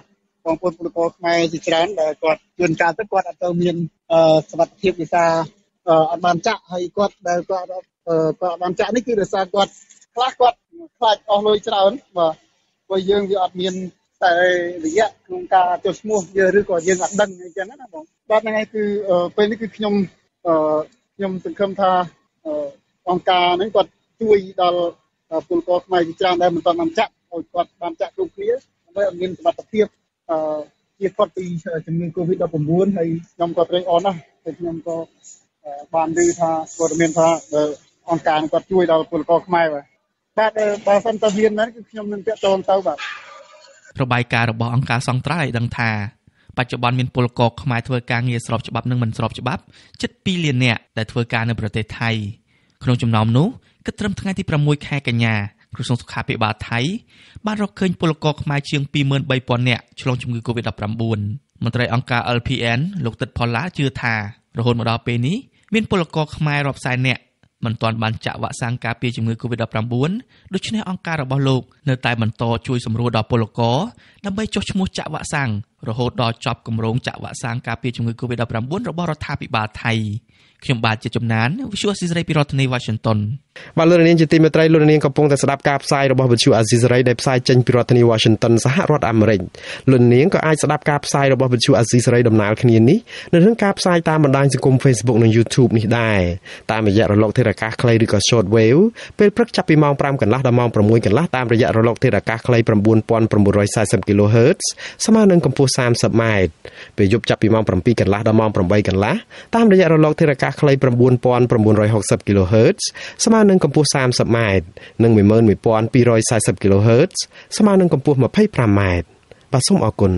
បងប្អូនពលករខ្មែរជាច្រើនដែលគាត់ជួនកាលទៅគាត់អត់ទៅមានសមត្ថភាពវិសាអត់បានចាក់ហើយគាត់ដែលគាត់គាត់បានចាក់នេះគឺដោយសារគាត់ខ្លះគាត់ខ្លាចអស់លុយច្រើនបាទព្រោះយើងវាអត់មានតែរយៈក្នុងការចុះឈ្មោះយើងឬក៏យើងអត់ដឹងអញ្ចឹងណាបងបាទហ្នឹងហើយគឺពេលនេះគឺខ្ញុំខ្ញុំសង្ឃឹមថាអង្គការហ្នឹងគាត់ជួយដល់ពលករខ្មែរជាច្រើនដែលមិនទាន់បានចាក់ឲ្យគាត់បានចាក់គ្រប់គ្នាដើម្បីឲ្យមានសមត្ថភាពជៀសផុតពីជំងឺ Covid ដប់ប្រាំបួន ហើយខ្ញុំក៏ត្រេកអរណាស់ហើយខ្ញុំក៏បានឮថាព័ត៌មានថាអង្គការគាត់ជួយដល់ពលករខ្មែរបាទបាទបើសិនតើមានហ្នឹងគឺខ្ញុំនឹងតាក់ទងទៅបាទរបាយការណ៍របស់អង្គការសង្ត្រាល់ឲ្យដឹងថាបច្ចុប្បន្នមានពលករខ្មែរធ្វើការងារស្របច្បាប់និងមិនស្របច្បាប់ជិតពីរលាននាក់ដែលធ្វើការនៅប្រទេសថៃក្នុងចំណោមនោះគិតត្រឹមថ្ងៃទីប្រាំមួយខែកញ្ញាក្រសួងសុខាភិបាលថៃបានរកឃើញពលករខ្មែរជាង ពីរម៉ឺនបីពាន់នាក់ឆ្លងជំងឺ Covid ដប់ប្រាំបួន មន្ត្រីអង្គការ L P N លោកទឹកផល្លាជឿថារហូតមកដល់ពេលនេះមានពលករខ្មែររាប់សែននាក់មិនទាន់បានចាក់វ៉ាក់សាំងការពារជំងឺ Covid ដប់ប្រាំបួន ដូច្នេះអង្គការរបស់លោកនៅតែបន្តជួយសម្រួលដល់ពលករដើម្បីចុះឈ្មោះចាក់វ៉ាក់សាំងរហូតដល់ចប់គម្រោងចាក់វ៉ាក់សាំងការពារជំងឺ Covid ដប់ប្រាំបួន របស់រដ្ឋាភិបាលថៃខ្ញុំបាទជាជំនាញ Visual Asia ពីរដ្ឋធានី Washington បាទលោកនាងជាទីមេត្រីលោកនាងកំពុងតែស្ដាប់ការផ្សាយរបស់ Visual Asia ដែលផ្សាយចេញពីរដ្ឋធានី Washington សហរដ្ឋអាមេរិកលោកនាងក៏អាចស្ដាប់ការផ្សាយរបស់ Visual Asia ដំណើរគ្នានេះនៅក្នុងការផ្សាយតាមបណ្ដាញសង្គម Facebook និង YouTube នេះដែរតាមរយៈរលកធាតុអាកាសខ្លីឬក៏ Short Wave ពេលព្រឹកចាប់ពីម៉ោង 5 កន្លះដល់ម៉ោង 6 កន្លះតាមរយៈរលកធាតុអាកាសខ្លី nine thousand nine hundred forty kilohertz ស្មើនឹងកម្ពស់ thirty meters ពេលយប់ចាប់ពីម៉ោង 7 កន្លះដល់ម៉ោង 8 កន្លះតាមរយៈរលកធាតុអាកាសខ្លី nine thousand nine hundred sixty kilohertz ស្មើនឹងកម្ពស់ thirty meters និង one thousand one hundred forty kilohertz ស្មើនឹងកម្ពស់ twenty-five meters បាទសូមអរគុណ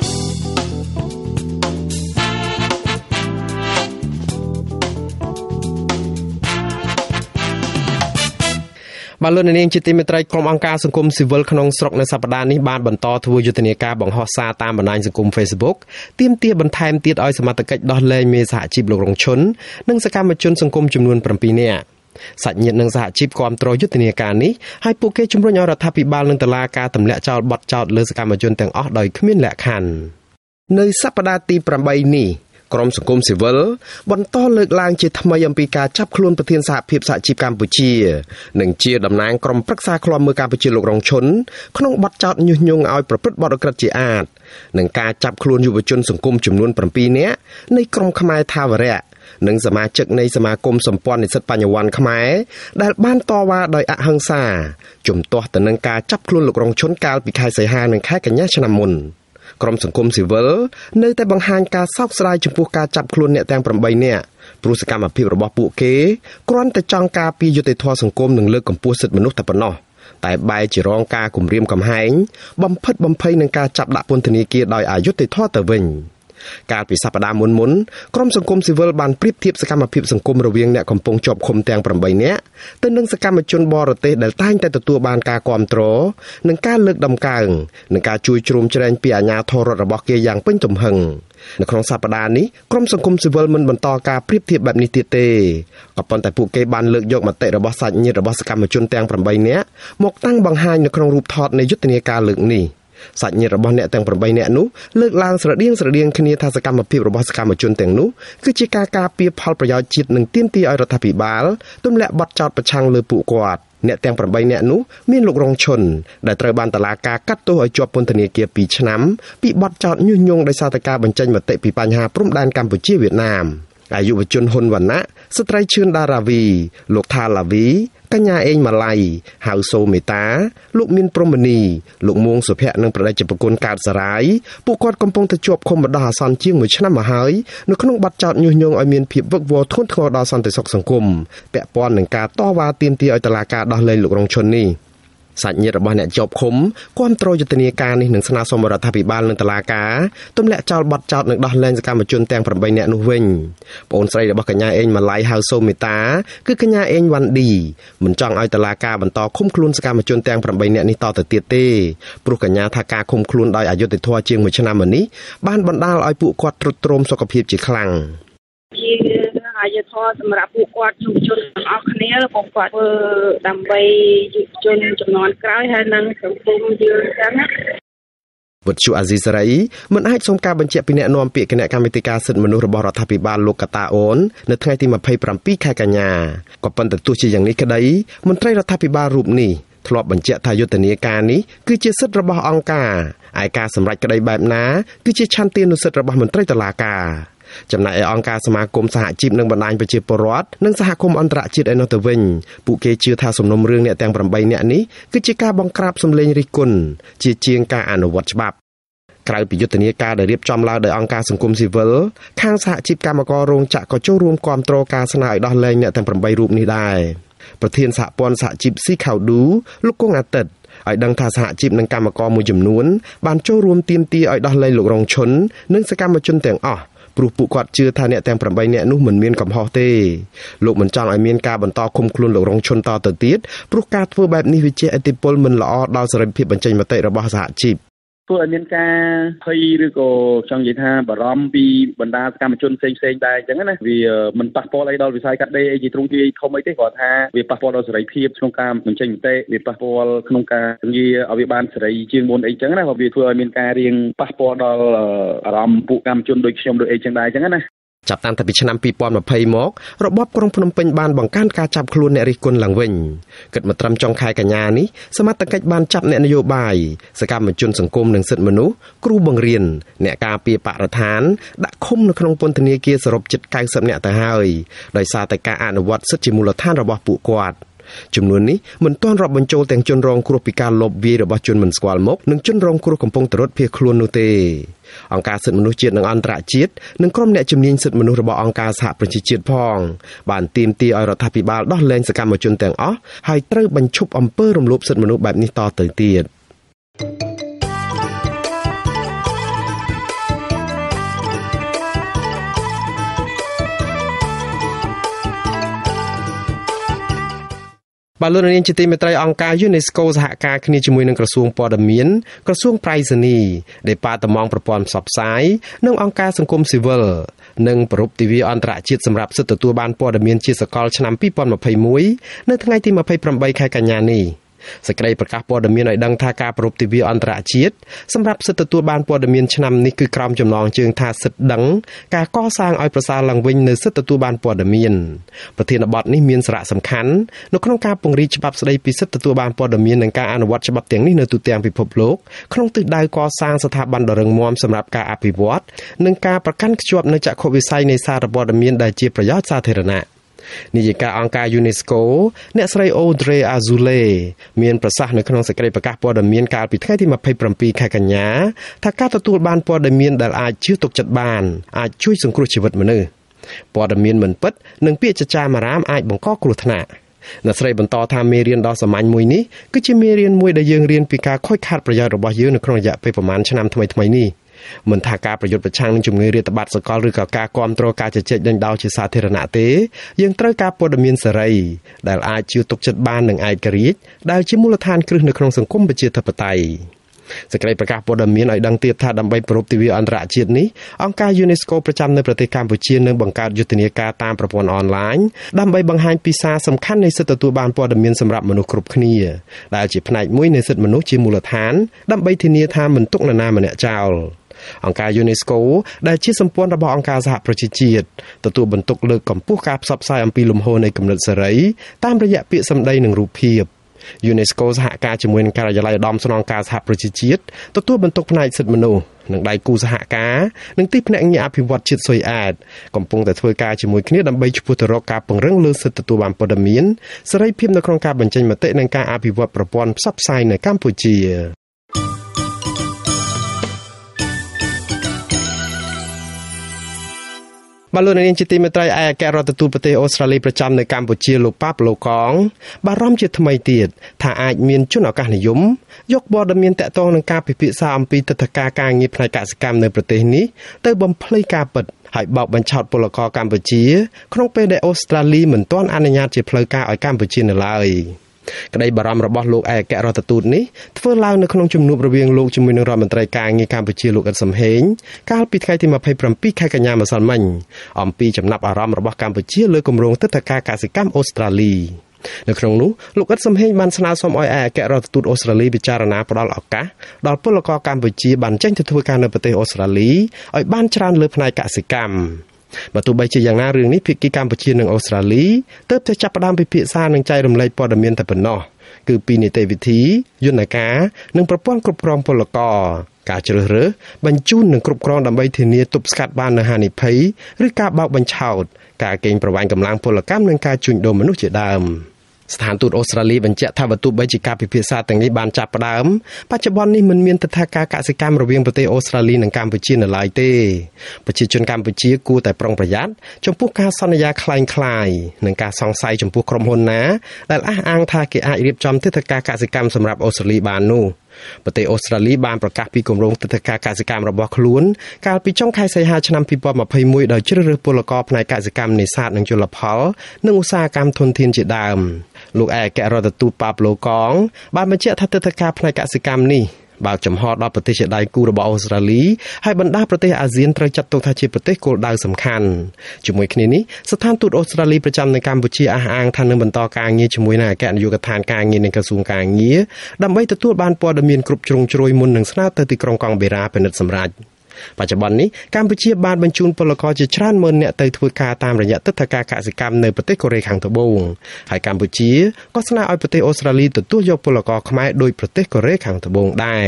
បាទលោកនាងជាទីមេត្រីក្រុមអង្គការសង្គមស៊ីវិលក្នុងស្រុកនៅសប្តាហ៍នេះបានបន្តធ្វើយុទ្ធនាការបង្ហោះសារតាមបណ្ដាញសង្គម Facebook ទាមទារបន្ថែមទៀតឲ្យសមត្ថកិច្ចដោះលែងមេសហជីពលោករងឈុននិងសកម្មជនសង្គមចំនួនsevenនាក់សាច់ញាតិនិងសហជីពគាំទ្រយុទ្ធនាការនេះហើយពួកគេជំរុញឲ្យរដ្ឋាភិបាលនិងតុលាការទម្លាក់ចោលបទចោទលើសកម្មជនទាំងអស់ដោយគ្មានលក្ខខណ្ឌនៅសប្តាហ៍ទីeightនេះក្រុមសង្គមស៊ីវិលបន្តលើកឡើងជាថ្មីអំពីការចាប់ខ្លួនប្រធានសហភាពសហជីពកម្ពុជានិងជាតំណាងក្រុមប្រឹក្សាឃ្លាំមើលកម្ពុជាលោករងឈុនក្នុងបទចោទញុះញង់ឲ្យប្រព្រឹត្តបទឧក្រិដ្ឋជាអាតនិងការចាប់ខ្លួនយុវជនសង្គមចំនួនsevenនាក់នៃក្រុមខ្មែរថាវរៈនិងសមាជិកនៃសមាគមសម្ព័ន្ធនិស្សិតបញ្ញវន្តខ្មែរដែលបានតវ៉ាដោយអហិង្សាជំទាស់ទៅនឹងការចាប់ខ្លួនលោករងឈុនកាលពីខែសីហានិងខែកញ្ញាឆ្នាំមុនក្រុមសង្គមស៊ីវិលនៅតែបង្ហាញការសោកស្ដាយចំពោះការចាប់ខ្លួនអ្នកទាំងeightនាក់ព្រោះសកម្មភាពរបស់ពួកគេគ្រាន់តែចង់ការពារយុត្តិធម៌សង្គមនិងលើកកម្ពស់សិទ្ធិមនុស្សតែប៉ុណ្ណោះតែបែរជារងការគំរាមកំហែងបំផិតបំភ័យនឹងការចាប់ដាក់ពន្ធនាគារដោយអយុត្តិធម៌ទៅវិញកាលពីសប្តាហ៍មុនមុនក្រុមសង្គមស៊ីវិលបានប្រៀបធៀបសកម្មភាពសង្គមរវាងអ្នកកំពុងជាប់ឃុំទាំងeightនាក់ទៅនឹងសកម្មជនបរទេសដែលតែងតែទទួលបានការគាំទ្រនិងការលើកដំកើងនិងការជួយជ្រោមជ្រែងពីអាជ្ញាធររដ្ឋរបស់គេយ៉ាងពេញទំហឹងនៅក្នុងសប្តាហ៍នេះក្រុមសង្គមស៊ីវិលមិនបន្តការប្រៀបធៀបបែបនេះទៀតទេក៏ប៉ុន្តែពួកគេបានលើកយកមតិរបស់សាច់ញាតិរបស់សកម្មជនទាំងeightនាក់មកតាំងបង្ហាញនៅក្នុងរូបថតនៃយុទ្ធនាការលើកនេះសាច់ញាតិរបស់អ្នកទាំងeightនាក់នោះលើកឡើងស្រដៀងស្រដៀងគ្នាថាសកម្មភាពរបស់សកម្មជនទាំងនោះគឺជាការការពារផលប្រយោជន៍ជាតិនិងទាមទារឲ្យរដ្ឋាភិបាលទម្លាក់បទចោទប្រឆាំងលើពួកគាត់អ្នកទាំងeightនាក់នោះមានលោករងឈុនដែលត្រូវបានតុលាការកាត់ទោសឲ្យជាប់ពន្ធនាគារtwoឆ្នាំពីបទចោទញុះញង់ដោយសារតែការបញ្ចេញមតិពីបញ្ហាព្រំដែនកម្ពុជាវៀតណាមអាយុវជនហ៊ុនវណ្ណៈស្ត្រីឈឿនដារាវីលោកថាឡាវីកញ្ញាអេងម៉ាឡៃហៅសូមេតាលោកមានព្រំមនីលោកមួងសុភ័ក្រនិងប្រដេជប្រគុណកើតសារាយពួកគាត់កំពុងតែជាប់ឃុំបណ្ដោះអាសន្នជាងមួយឆ្នាំមកហើយនៅក្នុងបទចោទញុះញង់ឲ្យមានភាពវឹកវរធ្ងន់ធ្ងរដល់សន្តិសុខសង្គមពាក់ព័ន្ធនឹងការតវ៉ាទាមទារឲ្យតុលាការដោះលែងលោករងឈុននេះសាច់ញាតិរបស់អ្នកជាប់ឃុំគាំទ្រយុទ្ធនាការនេះនឹងស្នើសុំរដ្ឋាភិបាលនិងតុលាការទម្លាក់ចោលបទចោទនិងដោះលែងសកម្មជនទាំងeightនាក់នោះវិញប្អូនស្រីរបស់កញ្ញាអេងម៉ាឡៃហៅសូមេតាគឺកញ្ញាអេងវ៉ាន់ឌីមិនចង់ឲ្យតុលាការបន្តឃុំខ្លួនសកម្មជនទាំងeightនាក់នេះតទៅទៀតទេព្រោះកញ្ញាថាការឃុំខ្លួនដោយអយុត្តិធម៌ជាងមួយឆ្នាំមកនេះបានបណ្ដាលឲ្យពួកគាត់ទ្រុឌទ្រោមសុខភាពជាខ្លាំងជាអយុធម៌សម្រាប់ពួកគាត់យុវជនទាំងអស់គ្នាពួកគាត់ធ្វើដើម្បីយុវជនចំនួនក្រោយហើយនិងសង្គមយើងចឹងណាវិទ្យុអាស៊ីសេរីមិនអាចសុំការបញ្ជាក់ពីអ្នកនាំពាក្យគណៈកម្មាធិការសិទ្ធិមនុស្សរបស់រដ្ឋាភិបាលលោកកតាអូននៅថ្ងៃទីម្ភៃប្រាំពីរខែកញ្ញាក៏ប៉ុន្តែទោះជាយ៉ាងនេះក្តីមន្ត្រីរដ្ឋាភិបាលរូបនេះធ្លាប់បញ្ជាក់ថាយុទ្ធនាការនេះគឺជាសិទ្ធិរបស់អង្គការឯការសម្រេចក្តីបែបណាគឺជាឆន្ទានុសិទ្ធិរបស់មន្ត្រីតុលាការចំណែកឯអង្គការសមាគមសហជីពនិងបណ្ដាញប្រជាពលរដ្ឋនិងសហគមន៍អន្តរជាតិឯនោះទៅវិញពួកគេជឿថាសំណុំរឿងអ្នកទាំងប្រាំបីនាក់នេះគឺជាការបង្ក្រាបសម្លេងរិះគន់ជាជាងការអនុវត្តច្បាប់ក្រៅពីយុទ្ធនាការដែលរៀបចំឡើងដោយអង្គការសង្គមស៊ីវិលខាងសហជីពកម្មកររោងចក្រក៏ចូលរួមគាំទ្រការស្នើឲ្យដោះលែងអ្នកទាំងប្រាំបីរូបនេះដែរប្រធានសហព័ន្ធសហជីពស៊ីខៅឌូលោកគង់អាទិត្យឲ្យដឹងថាសហជីពនិងកម្មករមួយចំនួនបានចូលរួមទាមទារឲ្យដោះលែងលោករងឈុននិងសកម្មជនទាំងអស់ព្រោះពួកគាត់ជឿថាអ្នកទាំងប្រាំបីនាក់នោះមិនមានកំហុសទេលោកមិនចង់ឲ្យមានការបន្តឃុំខ្លួនលោករងឈុនតទៅទៀតព្រោះការធ្វើបែបនេះវាជះឥទ្ធិពលមិនល្អដល់សេរីភាពបញ្ចេញមតិរបស់សហជីពធ្វើឲ្យមានការភ័យឬក៏ចង់និយាយថាបារម្ភពីបណ្ដាសកម្មជនផ្សេងផ្សេងដែរអញ្ចឹងណាវាមិនប៉ះពាល់អីដល់វិស័យកាត់ដេរអីជាទ្រង់ទ្រាយធំអីទេគាត់ថាវាប៉ះពាល់ដល់សេរីភាពក្នុងការបញ្ចេញមតិវាប៉ះពាល់ក្នុងការងារឲ្យវាបានសេរីជាងមុនអីអញ្ចឹងណាក៏វាធ្វើឲ្យមានការរៀងប៉ះពាល់ដល់អារម្មណ៍ពួកកម្មជនដូចខ្ញុំដូចអីអញ្ចឹងដែរអញ្ចឹងណាចាប់តាំងពីឆ្នាំពីរពាន់ម្ភៃមករបបក្រុងភ្នំពេញបានបង្កើនការចាប់ខ្លួនអ្នករិះគន់ឡើងវិញគិតមកត្រឹមចុងខែកញ្ញានេះសមត្ថកិច្ចបានចាប់អ្នកនយោបាយសកម្មជនសង្គមនិងសិទ្ធិមនុស្សគ្រូបង្រៀនអ្នកការពារបរិស្ថានដាក់ឃុំនៅក្នុងពន្ធនាគារសរុបជិត៩០នាក់ទៅហើយដោយសារតែការអនុវត្តសិទ្ធិជាមូលដ្ឋានរបស់ពួកគាត់ចំនួននេះមិនទាន់រាប់បញ្ចូលទាំងជនរងគ្រោះពីការលបវាយរបស់ជនមិនស្គាល់មុខនិងជនរងគ្រោះកំពុងរត់ភៀសខ្លួននោះទេអង្គការសិទ្ធិមនុស្សជាតិនិងអន្តរជាតិនិងក្រុមអ្នកជំនាញសិទ្ធិមនុស្សរបស់អង្គការសហប្រជាជាតិផងបានទាមទារឲ្យរដ្ឋាភិបាលដោះលែងសកម្មជនទាំងអស់ហើយត្រូវបញ្ឈប់អំពើរំលោភសិទ្ធិមនុស្សបែបនេះតទៅទៀតបាទលោកនាងជាទីមេត្រីអង្គការ UNESCO សហការគ្នាជាមួយនឹងក្រសួងព័ត៌មានក្រសួងប្រៃសណីដែលប៉ាតម៉ងប្រព័ន្ធផ្សព្វផ្សាយនិងអង្គការសង្គមស៊ីវិលនិងប្រពៃទិវាអន្តរជាតិសម្រាប់សិទ្ធិទទួលបានព័ត៌មានជាសកលឆ្នាំពីរពាន់ម្ភៃមួយនៅថ្ងៃទីម្ភៃប្រាំបីខែកញ្ញានេះសេចក្តីប្រកាសព័ត៌មានឲ្យដឹងថាការប្រពៃទិវាអន្តរជាតិសម្រាប់សិទ្ធិទទួលបានព័ត៌មានឆ្នាំនេះគឺក្រោមចំណងជើងថាសិទ្ធិដឹងការកសាងឲ្យប្រសើរឡើងវិញនៅសិទ្ធិទទួលបានព័ត៌មានប្រធានបទនេះមានសារៈសំខាន់នៅក្នុងការពង្រីកច្បាប់ស្តីពីសិទ្ធិទទួលបានព័ត៌មាននិងការអនុវត្តច្បាប់ទាំងនេះនៅទូទាំងពិភពលោកក្នុងទិសដៅកសាងស្ថាប័នដ៏រឹងមាំសម្រាប់ការអភិវឌ្ឍនិងការប្រកាន់ខ្ជាប់នូវចក្ខុវិស័យនៃសារព័ត៌មានដែលជាប្រយោជន៍សាធារណៈនាយិកាអង្គការ UNESCO អ្នកស្រី Audrey Azoulay មានប្រសាសន៍នៅក្នុងសេចក្តីប្រកាសព័ត៌មានកាលពីថ្ងៃទីម្ភៃប្រាំពីរខែកញ្ញាថាការទទួលបានព័ត៌មានដែលអាចជឿទុកចិត្តបានអាចជួយសង្គ្រោះជីវិតមនុស្សព័ត៌មានមិនពិតនិងពាក្យចចាមអារាមអាចបង្កគ្រោះថ្នាក់អ្នកស្រីបន្តថាមេរៀនដ៏សាមញ្ញមួយនេះគឺជាមេរៀនមួយដែលយើងរៀនពីការខូចខាតប្រយោជន៍របស់យើងនៅក្នុងរយៈពេលប្រមាណឆ្នាំថ្មីៗនេះមិនថាការប្រយុទ្ធប្រឆាំងនឹងជំងឺរាតត្បាតសកលឬក៏ការគ្រប់គ្រងការជជែកដេញដោលជាសាធារណៈទេយើងត្រូវការព័ត៌មានសេរីដែលអាចជឿទុកចិត្តបាននិងឯករាជ្យដែលជាមូលដ្ឋានគ្រឹះនៅក្នុងសង្គមប្រជាធិបតេយ្យសេចក្តីប្រកាសព័ត៌មានឲ្យដឹងទៀតថាដើម្បីប្រពៃទិវាអន្តរជាតិនេះអង្គការ UNESCO ប្រចាំនៅប្រទេសកម្ពុជានឹងបង្កើតយុទ្ធនាការតាមប្រព័ន្ធអនឡាញដើម្បីបង្ហាញពីសារសំខាន់នៃសិទ្ធិទទួលបានព័ត៌មានសម្រាប់មនុស្សគ្រប់គ្នាដែលជាផ្នែកមួយនៃសិទ្ធិមនុស្សជាមូលដ្ឋានដើម្បីធានាថាមិនទុកនរណាម្នាក់ចោលអង្គការ UNESCO ដែលជាសម្ព័ន្ធរបស់អង្គការសហប្រជាជាតិទទួលបន្ទុកលើកកម្ពស់ការផ្សព្វផ្សាយអំពីលំហូរនៃគំនិតសេរីតាមរយៈពាក្យសម្ដីនិងរូបភាព UNESCO សហការជាមួយនឹងការិយាល័យឧត្តមស្នងការសហប្រជាជាតិទទួលបន្ទុកផ្នែកសិទ្ធិមនុស្សនិងដៃគូសហការនិងទីភ្នាក់ងារអភិវឌ្ឍជាតិស៊ុយអែតកំពុងតែធ្វើការជាមួយគ្នាដើម្បីឆ្ពោះទៅរកការពង្រឹងលើសិទ្ធិទទួលបានព័ត៌មានសេរីភាពនៅក្នុងការបញ្ចេញមតិនិងការអភិវឌ្ឍប្រព័ន្ធផ្សព្វផ្សាយនៅកម្ពុជាបាទលោកនាងជាទីមេត្រីឯកអគ្គរដ្ឋទូតប្រទេសអូស្ត្រាលីប្រចាំនៅកម្ពុជាលោកប៉ាប្លូកងបារម្ភជាថ្មីទៀតថាអាចមានជនឱកាសនិយមយកព័ត៌មានតាក់ទងនឹងការពិភាក្សាអំពីទិដ្ឋាការការងារផ្នែកកសិកម្មនៅប្រទេសនេះទៅបំភ្លៃការពិតហើយបោកបញ្ឆោតពលករកម្ពុជាក្នុងពេលដែលអូស្ត្រាលីមិនទាន់អនុញ្ញាតជាផ្លូវការឲ្យកម្ពុជានៅឡើយក្តីបារម្ភរបស់លោកឯកអគ្គរដ្ឋទូតនេះធ្វើឡើងនៅក្នុងជំនួបរវាងលោកជាមួយនឹងរដ្ឋមន្ត្រីការងារកម្ពុជាលោកអ៊ិតសំហេងកាលពីថ្ងៃទីម្ភៃប្រាំពីរខែកញ្ញាម្សិលមិញអំពីចំណាប់អារម្មណ៍របស់កម្ពុជាលើគម្រោងទិដ្ឋាការកសិកម្មអូស្ត្រាលីនៅក្នុងនោះលោកអ៊ិតសំហេងបានស្នើសុំឲ្យឯកអគ្គរដ្ឋទូតអូស្ត្រាលីពិចារណាផ្តល់ឱកាសដល់ពលករកម្ពុជាបានចេញទៅធ្វើការនៅប្រទេសអូស្ត្រាលីឲ្យបានច្រើនលើផ្នែកកសិកម្មបើទោះបីជាយ៉ាងណារឿងនេះភាគីកម្ពុជានិងអូស្ត្រាលីទើបតែចាប់ផ្ដើមពិភាក្សានិងចែករំលែកព័ត៌មានតែប៉ុណ្ណោះគឺពីនីតិវិធីយន្តការនិងប្រព័ន្ធគ្រប់គ្រងពលករការជ្រើសរើសបញ្ជូននិងគ្រប់គ្រងដើម្បីធានាទប់ស្កាត់បាននូវហានិភ័យឬការបោកបញ្ឆោតការកេងប្រវ័ញ្ចកម្លាំងពលកម្មនិងការជួញដូរមនុស្សជាដើមស្ថានទូតអូស្ត្រាលីបញ្ជាក់ថាបើទោះបីជាការពិភាក្សាទាំងនេះបានចាប់ផ្ដើមបច្ចុប្បន្ននេះមិនមានទិដ្ឋាការកសិកម្មរវាងប្រទេសអូស្ត្រាលីនិងកម្ពុជានៅឡើយទេប្រជាជនកម្ពុជាគួរតែប្រុងប្រយ័ត្នចំពោះការសន្យាคล้ายคล้ายនិងការសង្ស័យចំពោះក្រុមហ៊ុនណាដែលអះអាងថាគេអាចរៀបចំទិដ្ឋាការកសិកម្មសម្រាប់អូស្ត្រាលីបាននោះប្រទេសអូស្ត្រាលីបានប្រកាសពីគម្រោងទិដ្ឋាការកសិកម្មរបស់ខ្លួនកាលពីចុងខែសីហាឆ្នាំពីរពាន់ម្ភៃមួយដោយជ្រើសរើសពលករផ្នែកកសិកម្មនេសាទនិងជលផលនិងឧស្សាហកម្មធនធានជាដើមលោកឯកអគ្គរដ្ឋទូតប៉ាប្លូកងបានបញ្ជាក់ថាទិដ្ឋាការផ្នែកកសិកម្មនេះបើកចំហដល់ប្រទេសជាដៃគូរបស់អូស្ត្រាលីហើយបណ្ដាប្រទេសអាស៊ានត្រូវចាត់ទុកថាជាប្រទេសគោលដៅសំខាន់ជាមួយគ្នានេះស្ថានទូតអូស្ត្រាលីប្រចាំនៅកម្ពុជាអះអាងថានឹងបន្តការងារជាមួយនឹងអគ្គនាយកដ្ឋានការងារនៃក្រសួងការងារដើម្បីទទួលបានព័ត៌មានគ្រប់ជ្រុងជ្រោយមុននឹងស្នើទៅទីក្រុងកង់បេរ៉ាពិនិត្យសម្រេចបច្ចុប្បន្ននេះកម្ពុជាបានបញ្ជូនពលករជាច្រើនម៉ឺននាក់ទៅធ្វើការតាមរយៈទិដ្ឋាការកសិកម្មនៅប្រទេសកូរ៉េខាងត្បូងហើយកម្ពុជាក៏ស្នើឲ្យប្រទេសអូស្ត្រាលីទទួលយកពលករខ្មែរដោយប្រទេសកូរ៉េខាងត្បូងដែរ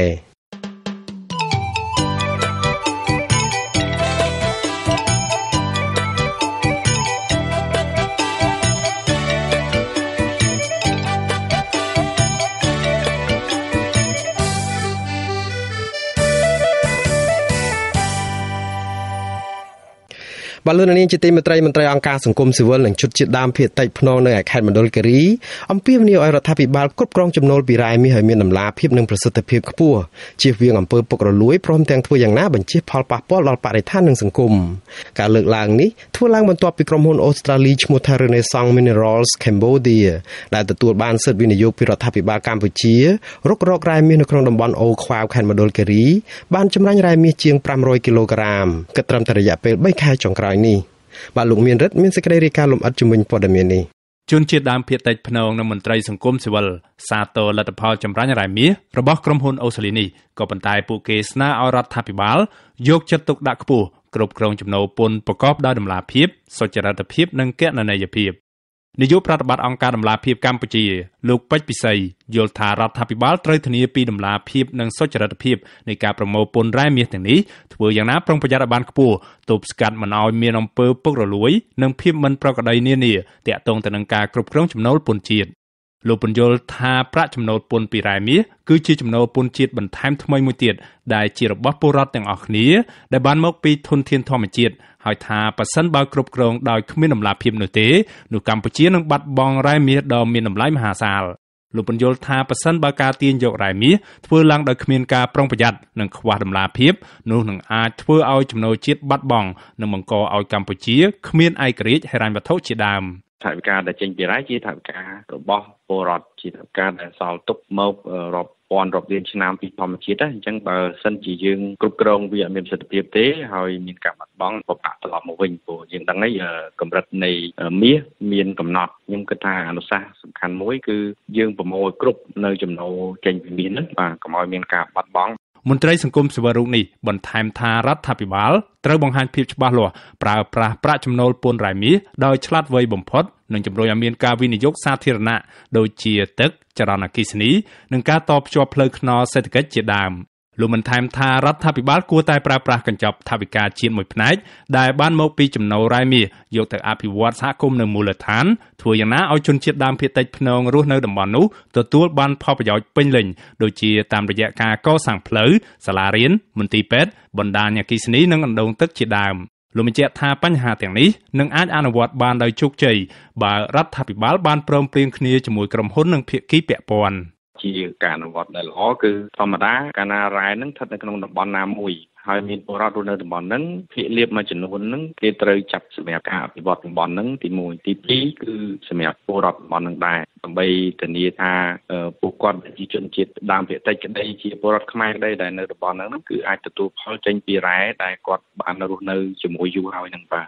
បាទលោកនាងជាទីមេត្រីមន្ត្រីអង្គការសង្គមស៊ីវិលនិងជនជាតិដើមភាគតិចភ្នងនៅខេត្តមណ្ឌលគិរីអំពាវនាវឲ្យរដ្ឋាភិបាលគ្រប់គ្រងចំណូលពីរ៉ែមាសឲ្យមានតម្លាភាពនិងប្រសិទ្ធភាពខ្ពស់ជៀសវាងអំពើពុករលួយព្រមទាំងធ្វើយ៉ាងណាបញ្ជៀសផលប៉ះពាល់ដល់បរិស្ថាននិងសង្គមការលើកឡើងនេះធ្វើឡើងបន្ទាប់ពីក្រុមហ៊ុនអូស្ត្រាលីឈ្មោះថា Renaissance Minerals Cambodia ដែលទទួលបានសិទ្ធិវិនិយោគពីរដ្ឋាភិបាលកម្ពុជារុករករ៉ែមាសនៅក្នុងតំបន់អូខ្វាវខេត្តមណ្ឌលគិរីបានចម្រាញ់រ៉ែមាសជាងfive hundredគីឡូក្រាមគិតត្រឹមតែរយៈពេលthreeខែចុងក្រោយនេះបាទលោកមានរិទ្ធមានសេចក្តីរាយការណ៍លម្អិតជំវិញព័ត៌មាននេះជនជាតិដើមភាគតិចភ្នងនិងមន្ត្រីសង្គមស៊ីវិលសាទរលទ្ធផលចម្រាញ់រ៉ែមាសរបស់ក្រុមហ៊ុនអូស្ត្រាលីនេះក៏ប៉ុន្តែពួកគេស្នើឲ្យរដ្ឋាភិបាលយកចិត្តទុកដាក់ខ្ពស់គ្រប់គ្រងចំណូលពន្ធប្រកបដោយតម្លាភាពសុចរិតភាពនិងគណនេយ្យភាពនាយកប្រតិបត្តិអង្គការតម្លាភាពកម្ពុជាលោកពេជ្រពិសីយល់ថារដ្ឋាភិបាលត្រូវធានាពីតម្លាភាពនិងសុចរិតភាពនៃការប្រមូលពន្ធរ៉ែមាសទាំងនេះធ្វើយ៉ាងណាប្រុងប្រយ័ត្នឲ្យបានខ្ពស់ទប់ស្កាត់មិនឲ្យមានអំពើពុករលួយនិងភាពមិនប្រក្រតីនានាទាក់ទងទៅនឹងការគ្រប់គ្រងចំណូលពន្ធជាតិលោកបញ្យល់ថាប្រាក់ចំណូលពន្ធពីរ៉ែមាសគឺជាចំណូលពន្ធជាតិបន្ថែមថ្មីមួយទៀតដែលជារបស់ពលរដ្ឋទាំងអស់គ្នាដែលបានមកពីធនធានធម្មជាតិហើយថាប៉ះសិនបើគ្រប់គ្រងដោយគ្មានតម្លាភាពនោះទេនោះកម្ពុជានឹងបាត់បង់រ៉ែមាសដ៏មានតម្លៃមហាសាលលោកបញ្យល់ថាប៉ះសិនបើការទាញយករ៉ែមាសធ្វើឡើងដោយគ្មានការប្រុងប្រយ័ត្ននិងខ្វះតម្លាភាពនោះនឹងអាចធ្វើឲ្យចំណូលជាតិបាត់បង់និងបង្កឲ្យកម្ពុជាគ្មានឯករាជ្យហិរញ្ញវត្ថុជាដើមថវិកាដែលចេញពីរ៉ែជាថវិការបស់ពលរដ្ឋជាថវិកាដែលសល់ទុកមករាប់ពាន់រាប់លានឆ្នាំពីធម្មជាតិហ្នឹងអញ្ចឹងបើសិនជាយើងគ្រប់គ្រងវាអត់មានប្រសិទ្ធភាពទេហើយមានការបាត់បង់បបាក់ត្រឡប់មកវិញព្រោះយើងដឹងហើយកម្រិតនៃមាសមានកំណត់ខ្ញុំគិតថាអនុសាសន៍សំខាន់មួយគឺយើងប្រមូលគ្រប់នៅចំណូលចេញពីមាសហ្នឹងបាទកុំឲ្យមានការបាត់បង់មន្ត្រីសង្គមស៊ីវិលរូបនេះបន្ថែមថារដ្ឋាភិបាលត្រូវបង្ហាញភាពច្បាស់លាស់ប្រើប្រាស់ប្រាក់ចំណូលពន្ធរ៉ែមាសដោយឆ្លាតវៃបំផុតនិងជំរុញឲ្យមានការវិនិយោគសាធារណៈដូចជាទឹកចរន្តអគ្គិសនីនិងការតភ្ជាប់ផ្លូវថ្នល់សេដ្ឋកិច្ចជាដើមលោកបានថែមថារដ្ឋាភិបាលគួរតែប្រើប្រាស់កញ្ចប់ថវិកាជាតិមួយផ្នែកដែលបានមកពីចំណូលរ៉ែមាសយកទៅអភិវឌ្ឍសហគមន៍នៅមូលដ្ឋានធ្វើយ៉ាងណាឲ្យជនជាតិដើមភាគតិចភ្នងរស់នៅតំបន់នោះទទួលបានផលប្រយោជន៍ពេញលេញដូចជាតាមរយៈការកសាងផ្លូវសាលារៀនមន្ទីរពេទ្យបណ្ដាញអគ្គិសនីនិងអណ្ដូងទឹកជាដើមលោកបញ្ជាក់ថាបញ្ហាទាំងនេះនឹងអាចអនុវត្តបានដោយជោគជ័យបើរដ្ឋាភិបាលបានព្រមព្រៀងគ្នាជាមួយក្រុមហ៊ុននិងភាគីពាក់ព័ន្ធជាការអនុវត្តដែលល្អគឺធម្មតាកាលណារ៉ែនឹងស្ថិតនៅក្នុងតំបន់ណាមួយហើយមានពលរដ្ឋរស់នៅតំបន់ហ្នឹងភាគលាភមួយចំនួនហ្នឹងគេត្រូវចាប់សម្រាប់ការអភិវឌ្ឍតំបន់ហ្នឹងទីមួយទីពីរគឺសម្រាប់ពលរដ្ឋតំបន់ហ្នឹងដែរដើម្បីធានាថាពួកគាត់ជាជនជាតិដើមភាគតិចក្តីជាពលរដ្ឋខ្មែរក្តីដែលនៅតំបន់ហ្នឹងគឺអាចទទួលផលចេញពីរ៉ែដែលគាត់បានរស់នៅជាមួយយូរហើយហ្នឹងបាទ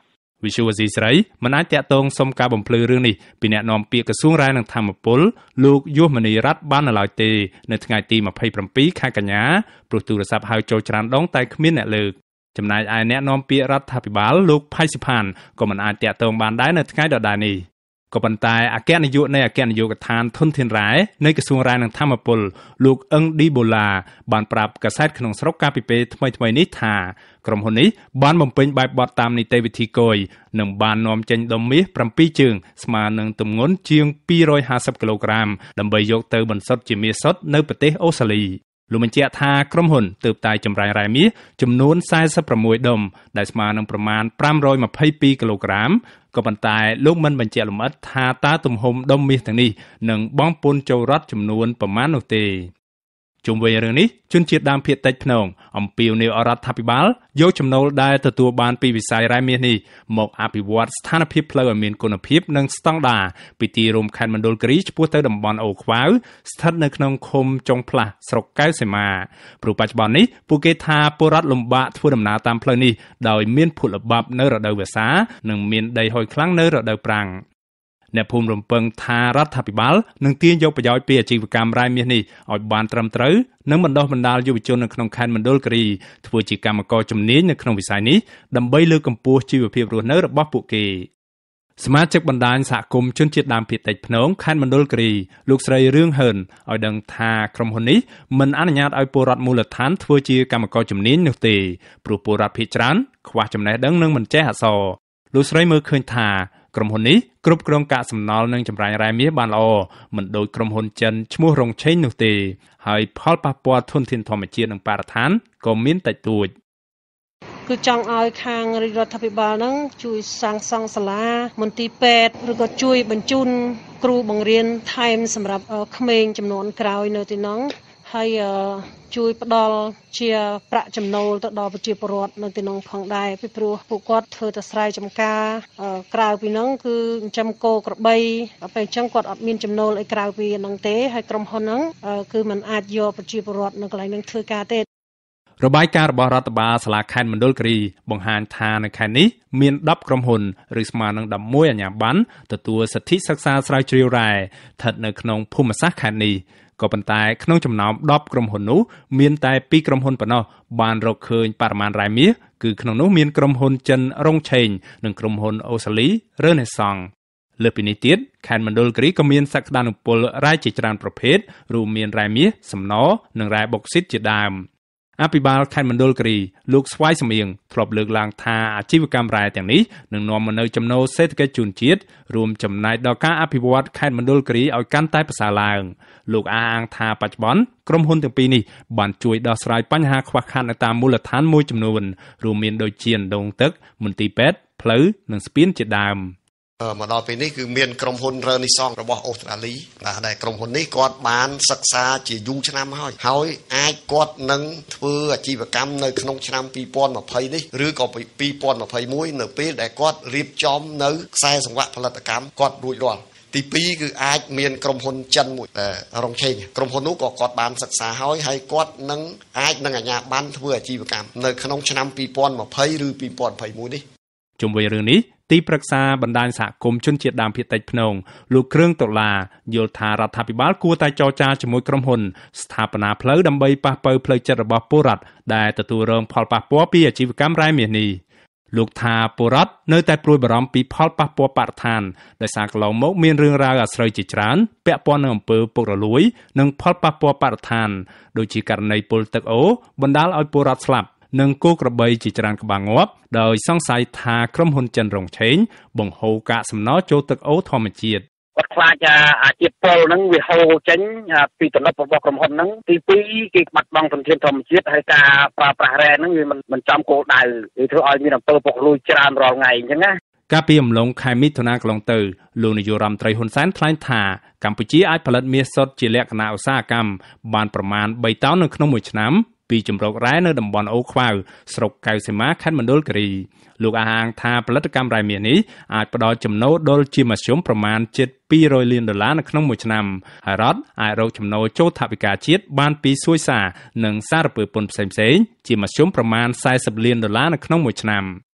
វិសុវស៊ីស្រីមិនអាចតាក់ទងសុំការបំភ្លឺរឿងនេះពីអ្នកនាំពាក្យក្រសួងរាយនឹងធម្មពលលោកយុវមនីរតន៍បាននៅឡើយទេនៅថ្ងៃទីម្ភៃប្រាំពីរខែកញ្ញាព្រោះទូរស័ព្ទហៅចូលច្រើនដងតែគ្មានអ្នកលើកចំណែកឯអ្នកនាំពាក្យរដ្ឋាភិបាលលោកផៃសិផានក៏មិនអាចតាក់ទងបានដែរនៅថ្ងៃដដែលនេះក៏ប៉ុន្តែអគ្គនាយកនៃអគ្គនាយកដ្ឋានធនធានរ៉ែនៃក្រសួងរាយនឹងធម្មពលលោកអឹងឌីបូឡាបានប្រាប់កាសែតក្នុងស្រុកកាលពីពេលថ្មីៗនេះថាក្រុមហ៊ុននេះបានបំពេញបែបបទតាមនីតិវិធីគយនិងបាននាំចេញដុំមាសប្រាំពីរជើងស្មើនឹងទម្ងន់ជាងពីររយហាសិបគីឡូក្រាមដើម្បីយកទៅបន្សុទ្ធជាមាសសុទ្ធនៅប្រទេសអូស្ត្រាលីលោកបញ្ជាក់ថាក្រុមហ៊ុនទើបតែចម្រាញ់រ៉ែមាសចំនួនសែសិបប្រាំមួយដុំដែលស្មើនឹងប្រមាណប្រាំរយម្ភៃពីរគីឡូក្រាមក៏ប៉ុន្តែលោកមិនបញ្ជាក់លម្អិតថាតើទំហំដុំមាសទាំងនេះនឹងបង់ពន្ធចូលរដ្ឋចំនួនប៉ុន្មាននោះទេជុំវិញរឿងនេះជនជាតិដើមភាគតិចភ្នងអំពាវនាវរដ្ឋាភិបាលយកចំណូលដែលទទួលបានពីវិស័យរ៉ែមាសនេះមកអភិវឌ្ឍស្ថានភាពផ្លូវឲ្យមានគុណភាពនិងស្តង់ដារពីទីរួមខេត្តមណ្ឌលគិរីឆ្ពោះទៅតំបន់អូខ្វាវស្ថិតនៅក្នុងឃុំចុងផ្លាស់ស្រុកកែវសីមាព្រោះបច្ចុប្បន្ននេះពួកគេថាពលរដ្ឋលំបាកធ្វើដំណើរតាមផ្លូវនេះដោយមានភក់ល្បាប់នៅរដូវវស្សានិងមានដីហុយខ្លាំងនៅរដូវប្រាំងអ្នកភូមិរំពឹងថារដ្ឋាភិបាលនឹងទាញយកប្រយោជន៍ពីអាជីវកម្មរ៉ែមាសនេះឲ្យបានត្រឹមត្រូវនិងបណ្ដុះបណ្ដាលយុវជននៅក្នុងខេត្តមណ្ឌលគិរីធ្វើជាកម្មករជំនាញនៅក្នុងវិស័យនេះដើម្បីលើកកម្ពស់ជីវភាពរស់នៅរបស់ពួកគេសមាជិកបណ្ដាញសហគមន៍ជនជាតិដើមភាគតិចភ្នងខេត្តមណ្ឌលគិរីលោកស្រីរឿងហឺនឲ្យដឹងថាក្រុមហ៊ុននេះមិនអនុញ្ញាតឲ្យពលរដ្ឋមូលដ្ឋានធ្វើជាកម្មករជំនាញនោះទេព្រោះពលរដ្ឋភាគច្រើនខ្វះចំណេះដឹងនិងមិនចេះអក្សរលោកស្រីមើលឃើញថាក្រុមហ៊ុននេះគ្រប់គ្រងកាកសំណល់និងចម្រាញ់រ៉ែមាសបានល្អមិនដូចក្រុមហ៊ុនចិនឈ្មោះរងឆេងនោះទេហើយផលប៉ះពាល់ធនធានធម្មជាតិនិងបរិស្ថានក៏មានតិចតួចគឺចង់ឲ្យខាងរដ្ឋាភិបាលហ្នឹងជួយសាងសង់សាលាមន្ទីរពេទ្យឬក៏ជួយបញ្ជូនគ្រូបង្រៀនថែមសម្រាប់ក្មេងចំនួនក្រោយនៅទីនោះហើយជួយផ្ដល់ជាប្រាក់ចំណូលទៅដល់ប្រជាពលរដ្ឋនៅទីនោះផងដែរពីព្រោះពួកគាត់ធ្វើតែស្រែចម្ការក្រៅពីនោះគឺចិញ្ចឹមគោក្របីពេលអញ្ចឹងគាត់អត់មានចំណូលអីក្រៅពីនោះទេហើយក្រុមហ៊ុនហ្នឹងគឺมันអាចយកប្រជាពលរដ្ឋនៅកន្លែងនោះធ្វើការទេរបាយការណ៍របស់រដ្ឋបាលសាលាខេត្តមណ្ឌលគិរីបង្ហាញថានៅខេត្តនេះមានដប់ក្រុមហ៊ុនឬស្មើនឹងដប់មួយអាជ្ញាប័ណ្ណទទួលសិទ្ធិសិក្សាស្រាវជ្រាវរ៉ែស្ថិតនៅក្នុងភូមិសាស្ត្រខេត្តនេះក៏ប៉ុន្តែក្នុងចំណោមដប់ក្រុមហ៊ុននោះមានតែពីរក្រុមហ៊ុនប៉ុណ្ណោះបានរកឃើញបរិមាណរ៉ែមាសគឺក្នុងនោះមានក្រុមហ៊ុនចិនរងឆេងនិងក្រុមហ៊ុនអូស្ត្រាលីរឺណេសង់លើពីនេះទៀតខេត្តមណ្ឌលគិរីក៏មានសក្តានុពលរ៉ែជាច្រើនប្រភេទរួមមានរ៉ែមាសសំណនិងរ៉ែបុកស៊ីតជាដើមអភិបាលខេត្តមណ្ឌលគិរីលោកស្វាយសមៀងធ្លាប់លើកឡើងថាអាជីវកម្មរ៉ែទាំងនេះនឹងនាំមកនូវចំណូលសេដ្ឋកិច្ចជូនជាតិរួមចំណែកដល់ការអភិវឌ្ឍខេត្តមណ្ឌលគិរីឲ្យកាន់តែប្រសើរឡើងលោកអះអាងថាបច្ចុប្បន្នក្រុមហ៊ុនទាំងពីរនេះបានជួយដោះស្រាយបញ្ហាខ្វះខាតនៅតាមមូលដ្ឋានមួយចំនួនរួមមានដូចជាអណ្ដូងទឹកមន្ទីរពេទ្យផ្លូវនិងស្ពានជាដើមមកដល់ពេលនេះគឺមានក្រុមហ៊ុនរឺនីសង់របស់អូស្ត្រាលីដែលក្រុមហ៊ុននេះគាត់បានសិក្សាជាយូរឆ្នាំហើយហើយអាចគាត់នឹងធ្វើអាជីវកម្មនៅក្នុងឆ្នាំពីរពាន់ម្ភៃនេះឬក៏ពីរពាន់ម្ភៃមួយនៅពេលដែលគាត់រៀបចំនៅខ្សែសង្វាក់ផលិតកម្មគាត់រួចរាល់ទីពីរគឺអាចមានក្រុមហ៊ុនចិនមួយរងឆេងក្រុមហ៊ុននោះក៏គាត់បានសិក្សាហើយហើយគាត់នឹងអាចនឹងអាជ្ញាប័ណ្ណធ្វើអាជីវកម្មនៅក្នុងឆ្នាំពីរពាន់ម្ភៃឬពីរពាន់ម្ភៃមួយនេះជុំវិញរឿងនេះទីប្រឹក្សាបណ្ដាញសហគមន៍ជនជាតិដើមភាគតិចភ្នងលោកគ្រឿងដុល្លារយល់ថារដ្ឋាភិបាលគួរតែចរចាជាមួយក្រុមហ៊ុនស្ថាបនាផ្លូវដើម្បីប៉ះប៉ូវផ្លូវចិត្តរបស់ពលរដ្ឋដែលទទួលរងផលប៉ះពាល់ពីអាជីវកម្មរ៉ែមាសនេះលោកថាពលរដ្ឋនៅតែព្រួយបារម្ភពីផលប៉ះពាល់បរិស្ថានដោយសារកន្លងមកមានរឿងរ៉ាវអាស្រូវជាច្រើនពាក់ព័ន្ធនឹងអំពើពុករលួយនិងផលប៉ះពាល់បរិស្ថានដូចជាករណីពុលទឹកអូរបណ្ដាលឲ្យពលរដ្ឋស្លាប់និងគោក្របីជាច្រើនក្បាលងាប់ដោយសង្ស័យថាក្រុមហ៊ុនចិនរងឆេងបង្ហូរកាកសំណល់ចូលទឹកអូរធម្មជាតិគាត់ខ្លាចអាជីពពលហ្នឹងវាហូរចេញពីទំនប់របស់ក្រុមហ៊ុនហ្នឹងទីពីរគេបាត់បង់ធនធានធម្មជាតិហើយការប្រើប្រាស់រ៉ែហ្នឹងវាមិនមិនចំគោលដៅវាធ្វើឲ្យមានអំពើពុករលួយច្រើនរាល់ថ្ងៃអញ្ចឹងណាកាលពីអំឡុងខែមិថុនាកន្លងទៅលោកនាយករដ្ឋមន្ត្រីហ៊ុនសែនថ្លែងថាកម្ពុជាអាចផលិតមាសសុទ្ធជាលក្ខណៈឧស្សាហកម្មបានប្រមាណបីតោននៅក្នុងមួយឆ្នាំពីជំរករ៉ែនៅតំបន់អូខ្វាវស្រុកកែវសីមាខេត្តមណ្ឌលគិរីលោកអះអាងថាផលិតកម្មរ៉ែមាសនេះអាចផ្ដល់ចំណូលដល់ជាមធ្យមប្រមាណជិតពីររយលានដុល្លារនៅក្នុងមួយឆ្នាំហើយរដ្ឋអាចរកចំណូលចូលថវិកាជាតិបានពីសួយសារនិងសារពើពន្ធផ្សេងៗជាមធ្យមប្រមាណសែសិបលានដុល្លារនៅក្នុងមួយឆ្នាំ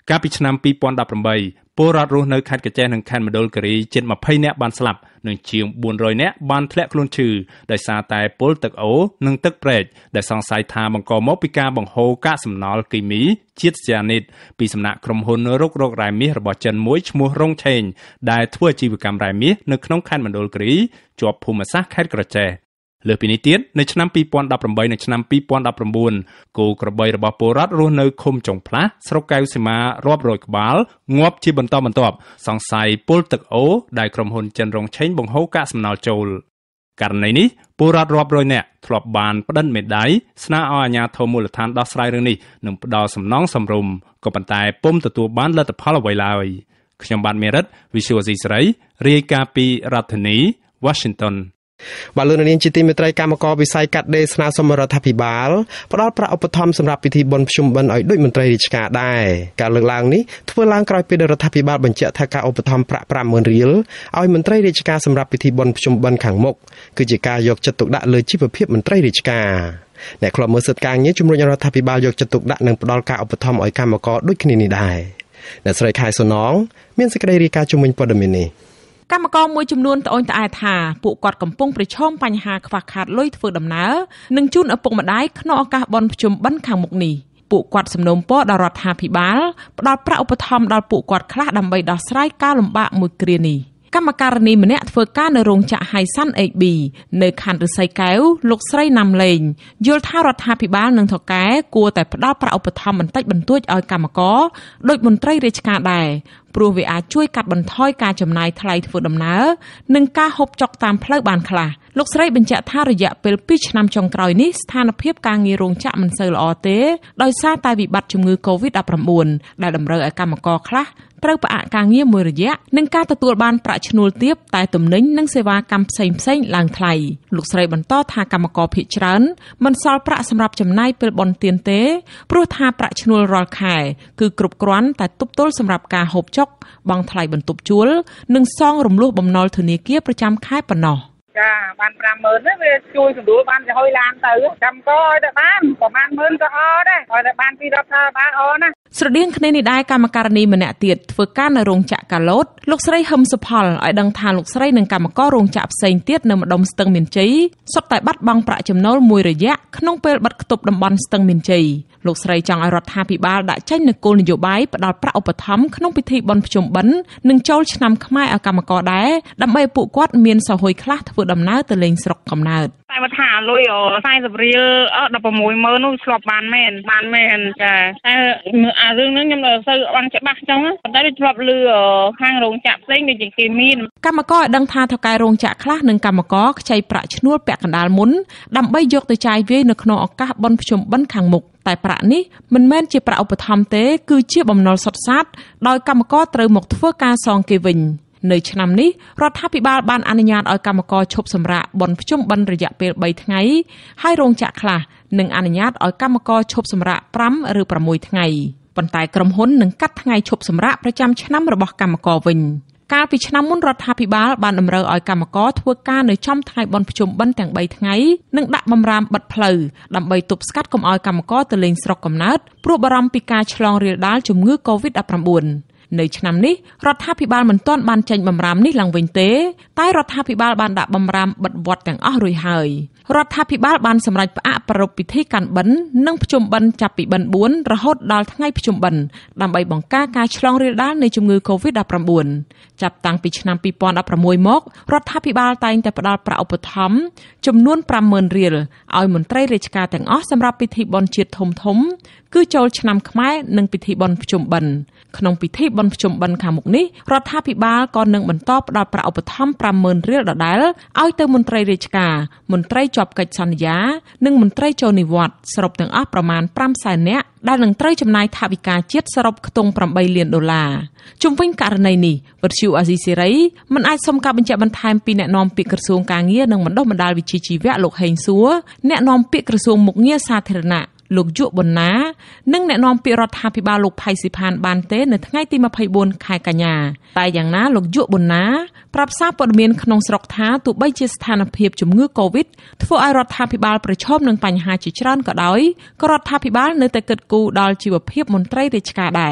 កាលពីឆ្នាំពីរពាន់ដប់ប្រាំបីពលរដ្ឋរស់នៅខេត្តកញ្ចេះនិងខេត្តមណ្ឌលគិរីជិតម្ភៃនាក់បានស្លាប់និងជាងបួនរយនាក់បានធ្លាក់ខ្លួនឈឺដោយសារតែពុលទឹកអូរនិងទឹកប្រេកដែលសង្ស័យថាបង្កមកពីការបង្ហូរកាកសំណល់គីមីជាតិស៊ីយ៉ានីតពីសំណាក់ក្រុមហ៊ុនរុករករ៉ែមាសរបស់ចិនមួយឈ្មោះរងឆេងដែលធ្វើអាជីវកម្មរ៉ែមាសនៅក្នុងខេត្តមណ្ឌលគិរីជាប់ភូមិសាស្ត្រខេត្តក្រចេះលើពីនេះទៀតនៅឆ្នាំពីរពាន់ដប់ប្រាំបីនិងឆ្នាំពីរពាន់ដប់ប្រាំបួនគោក្របីរបស់ពលរដ្ឋរស់នៅឃុំចុងផ្លាស់ស្រុកកែវសីមារាប់រយក្បាលងាប់ជាបន្តបន្ទាប់សង្ស័យពុលទឹកអូរដែលក្រុមហ៊ុនចិនរងឆេងបង្ហូរកាកសំណល់ចូលករណីនេះពលរដ្ឋរាប់រយនាក់ធ្លាប់បានផ្តិតមេដាយស្នើឲ្យអាជ្ញាធរមូលដ្ឋានដោះស្រាយរឿងនេះនិងផ្ដល់សំណងសមរម្យក៏ប៉ុន្តែពុំទទួលបានលទ្ធផលអ្វីឡើយខ្ញុំបាទមេរិត Visual Asia ស្រីរាយការណ៍ពីរដ្ឋធានី Washington បាទលោកនាងជាទីមេត្រីកម្មករវិស័យកាត់ដេរស្នើសុំរដ្ឋាភិបាលផ្ដល់ប្រាក់ឧបត្ថម្ភសម្រាប់ពិធីបុណ្យភ្ជុំបិណ្ឌឲ្យដូចមន្ត្រីរាជការដែរការលើកឡើងនេះធ្វើឡើងក្រោយពីរដ្ឋាភិបាលបញ្ជាក់ថាការឧបត្ថម្ភប្រាក់ ប្រាំម៉ឺន រៀលឲ្យមន្ត្រីរាជការសម្រាប់ពិធីបុណ្យភ្ជុំបិណ្ឌខាងមុខគឺជាការយកចិត្តទុកដាក់លើជីវភាពមន្ត្រីរាជការអ្នកខ្លំមើលសិទ្ធិការងារជំរុញរដ្ឋាភិបាលយកចិត្តទុកដាក់និងផ្ដល់ការឧបត្ថម្ភឲ្យកម្មករដូចគ្នានេះដែរអ្នកស្រីខែសុណងមានសេចក្តីរាយការណ៍ជំវិញព័ត៌មាននេះកម្មករមួយចំនួនត្អូញត្អែថាពួកគាត់កំពុងប្រឈមបញ្ហាខ្វះខាតលុយធ្វើដំណើរនិងជូនឪពុកម្ដាយក្នុងឱកាសបុណ្យភ្ជុំបិណ្ឌខាងមុខនេះពួកគាត់សំណូមពរដល់រដ្ឋាភិបាលផ្ដល់ប្រាក់ឧបត្ថម្ភដល់ពួកគាត់ខ្លះដើម្បីដោះស្រាយការលំបាកមួយគ្រានេះកម្មការនីម្នាក់ធ្វើការនៅរោងចក្រ Haisan អេក ប៊ី នៅខណ្ឌឫស្សីកែវលោកស្រីណាំលេងយល់ថារដ្ឋាភិបាលនិងថកែគួរតែផ្ដល់ប្រាក់ឧបត្ថម្ភបន្តិចបន្តួចឲ្យកម្មករដោយមន្ត្រីរាជការដែរព្រោះវាអាចជួយកាត់បន្ថយការចំណាយថ្លៃធ្វើដំណើរនិងការហូបចុកតាមផ្លូវបានខ្លះលោកស្រីបញ្ជាក់ថារយៈពេលពីរឆ្នាំចុងក្រោយនេះស្ថានភាពការងាររោងចក្រមិនសូវល្អទេដោយសារតែវិបត្តិជំងឺ កូវីដ ដប់ប្រាំបួន ដែលតម្រូវឲ្យកម្មករខ្លះត្រូវផ្អាកការងារមួយរយៈនិងការទទួលបានប្រាក់ឈ្នួលទាបតែទំនិញនិងសេវាកម្មផ្សេងផ្សេងឡើងថ្លៃលោកស្រីបន្តថាកម្មករភាគច្រើនមិនសល់ប្រាក់សម្រាប់ចំណាយពេលបុណ្យទានទេព្រោះថាប្រាក់ឈ្នួលរាល់ខែគឺគ្រប់គ្រាន់តែទប់ទល់សម្រាប់ការហូបចុកបង់ថ្លៃបន្ទប់ជួលនិងសងរំលោះបំណុលធនាគារប្រចាំខែប៉ុណ្ណោះចាបាន ប្រាំម៉ឺន ហ្នឹងវាជួយសម្រួលបានទៅហុយឡានទៅកម្មករឲ្យតែបានប្រហែលម៉ឺនក៏អត់ដែរឲ្យតែបានពីរដ្ឋាភិបាលអណាស្រដៀងគ្នានេះដែរកម្មការនីម្នាក់ទៀតធ្វើការនៅរោងចក្រកាឡូតលោកស្រីហឹមសុផលឲ្យដឹងថាលោកស្រីនិងកម្មកររោងចក្រផ្សេងទៀតនៅម្ដុំស្ទឹងមានជ័យសុទ្ធតែបាត់បង់ប្រាក់ចំណូលមួយរយៈក្នុងពេលបិទគប់តំបន់ស្ទឹងមានជ័យលោកស្រីចង់ឲ្យរដ្ឋាភិបាលដាក់ចេញនូវគោលនយោបាយផ្ដល់ប្រាក់ឧបត្ថម្ភក្នុងពិធីបុណ្យភ្ជុំបិណ្ឌនិងចូលឆ្នាំខ្មែរឲ្យកម្មករដែរដើម្បីឲ្យពួកគាត់មានសហគមន៍ខ្លះធ្វើដំណើរទៅលេងស្រុកកំណើតតែមកថាលុយសែនសិបរៀលដប់ប្រាំមួយម៉ឺននោះឆ្លប់បានមែនបានមែនចាតែអារឿងហ្នឹងខ្ញុំមិនសូវបានច្បាស់ចឹងប៉ុន្តែវាធ្លាប់លឺខាងរោងចក្រផ្សេងដូចជាគេមានកម្មករឲ្យដឹងថាថៅកែរោងចក្រខ្លះនិងកម្មករខ្ចីប្រាក់ឈ្នួលពាក់កណ្ដាលមុនដើម្បីយកទៅចាយវាយនៅក្នុងឱកាសបុណ្យភ្ជុំបិណ្ឌខាងមុខតែប្រាក់នេះមិនមែនជាប្រាក់ឧបត្ថម្ភទេគឺជាបំណុលសុទ្ធសាធដោយកម្មករត្រូវមកធ្វើការសងគេវិញនៅឆ្នាំនេះរដ្ឋាភិបាលបានអនុញ្ញាតឲ្យកម្មករឈប់សម្រាកបុណ្យភ្ជុំបិណ្ឌរយៈពេលបីថ្ងៃហើយរោងចក្រខ្លះនឹងអនុញ្ញាតឲ្យកម្មករឈប់សម្រាកប្រាំឬប្រាំមួយថ្ងៃប៉ុន្តែក្រុមហ៊ុននឹងកាត់ថ្ងៃឈប់សម្រាកប្រចាំឆ្នាំរបស់កម្មករវិញកាលពីឆ្នាំមុនរដ្ឋាភិបាលបានតម្រូវឲ្យកម្មករធ្វើការនៅចំថ្ងៃបុណ្យភ្ជុំបិណ្ឌទាំងបីថ្ងៃនិងដាក់បម្រាមបិទផ្លូវដើម្បីទប់ស្កាត់កុំឲ្យកម្មករទៅលេងស្រុកកំណើតព្រោះបារម្ភពីការឆ្លងរាលដាលជំងឺ កូវីដ ដប់ប្រាំបួន នៅឆ្នាំនេះរដ្ឋាភិបាលមិនទាន់បានចេញបម្រាមនេះឡើងវិញទេតែរដ្ឋាភិបាលបានដាក់បម្រាមបិទវត្តទាំងអស់រួចហើយរដ្ឋាភិបាលបានសម្រេចផ្អាកប្រារព្ធពិធីកាន់បិណ្ឌនិងភ្ជុំបិណ្ឌចាប់ពីបិណ្ឌបួនរហូតដល់ថ្ងៃភ្ជុំបិណ្ឌដើម្បីបង្ការការឆ្លងរាលដាលនៃជំងឺ កូវីដ ដប់ប្រាំបួន ចាប់តាំងពីឆ្នាំពីរពាន់ដប់ប្រាំមួយមករដ្ឋាភិបាលតែងតែផ្ដល់ប្រាក់ឧបត្ថម្ភចំនួនប្រាំម៉ឺនរៀលឲ្យមន្ត្រីរាជការទាំងអស់សម្រាប់ពិធីបុណ្យជាតិធំៗគឺចូលឆ្នាំខ្មែរនិងពិធីបុណ្យភ្ជុំបិណ្ឌក្នុងពិធីបុណ្យភ្ជុំបិណ្ឌខាងមុខនេះរដ្ឋាភិបាលក៏នឹងបន្តផ្ដល់ប្រាក់ឧបត្ថម្ភប្រាំម៉ឺនរៀលដដែលឲ្យទៅមន្ត្រីរាជការមន្ត្រីជាប់កិច្ចសន្យានិងមន្ត្រីចូលនិវត្តន៍សរុបទាំងអស់ប្រមាណប្រាំសែននាក់ដែលនឹងត្រូវចំណាយថវិកាជាតិសរុបខ្ទង់ប្រាំបីលានដុល្លារជុំវិញករណីនេះវិទ្យុអាស៊ីសេរីមិនអាចសុំការបញ្ជាក់បន្ថែមពីអ្នកនាំពាក្យក្រសួងការងារនិងបណ្ដុះបណ្ដាលវិជ្ជាជីវៈលោកហេងសួរអ្នកនាំពាក្យក្រសួងមុខងារសាធារណៈលោកយុប៊ុនណានិងអ្នកនាំពាក្យរដ្ឋាភិបាលលោកផៃស៊ីផានបានទេនៅថ្ងៃទីម្ភៃបួនខែកញ្ញាតែយ៉ាងណាលោកយុប៊ុនណាប្រាប់សារព័ត៌មានក្នុងស្រុកថាទោះបីជាស្ថានភាពជំងឺ កូវីដ ធ្វើឲ្យរដ្ឋាភិបាលប្រឈមនឹងបញ្ហាជាច្រើនក៏ដោយក៏រដ្ឋាភិបាលនៅតែគិតគូរដល់ជីវភាពមន្ត្រីរាជការដែរ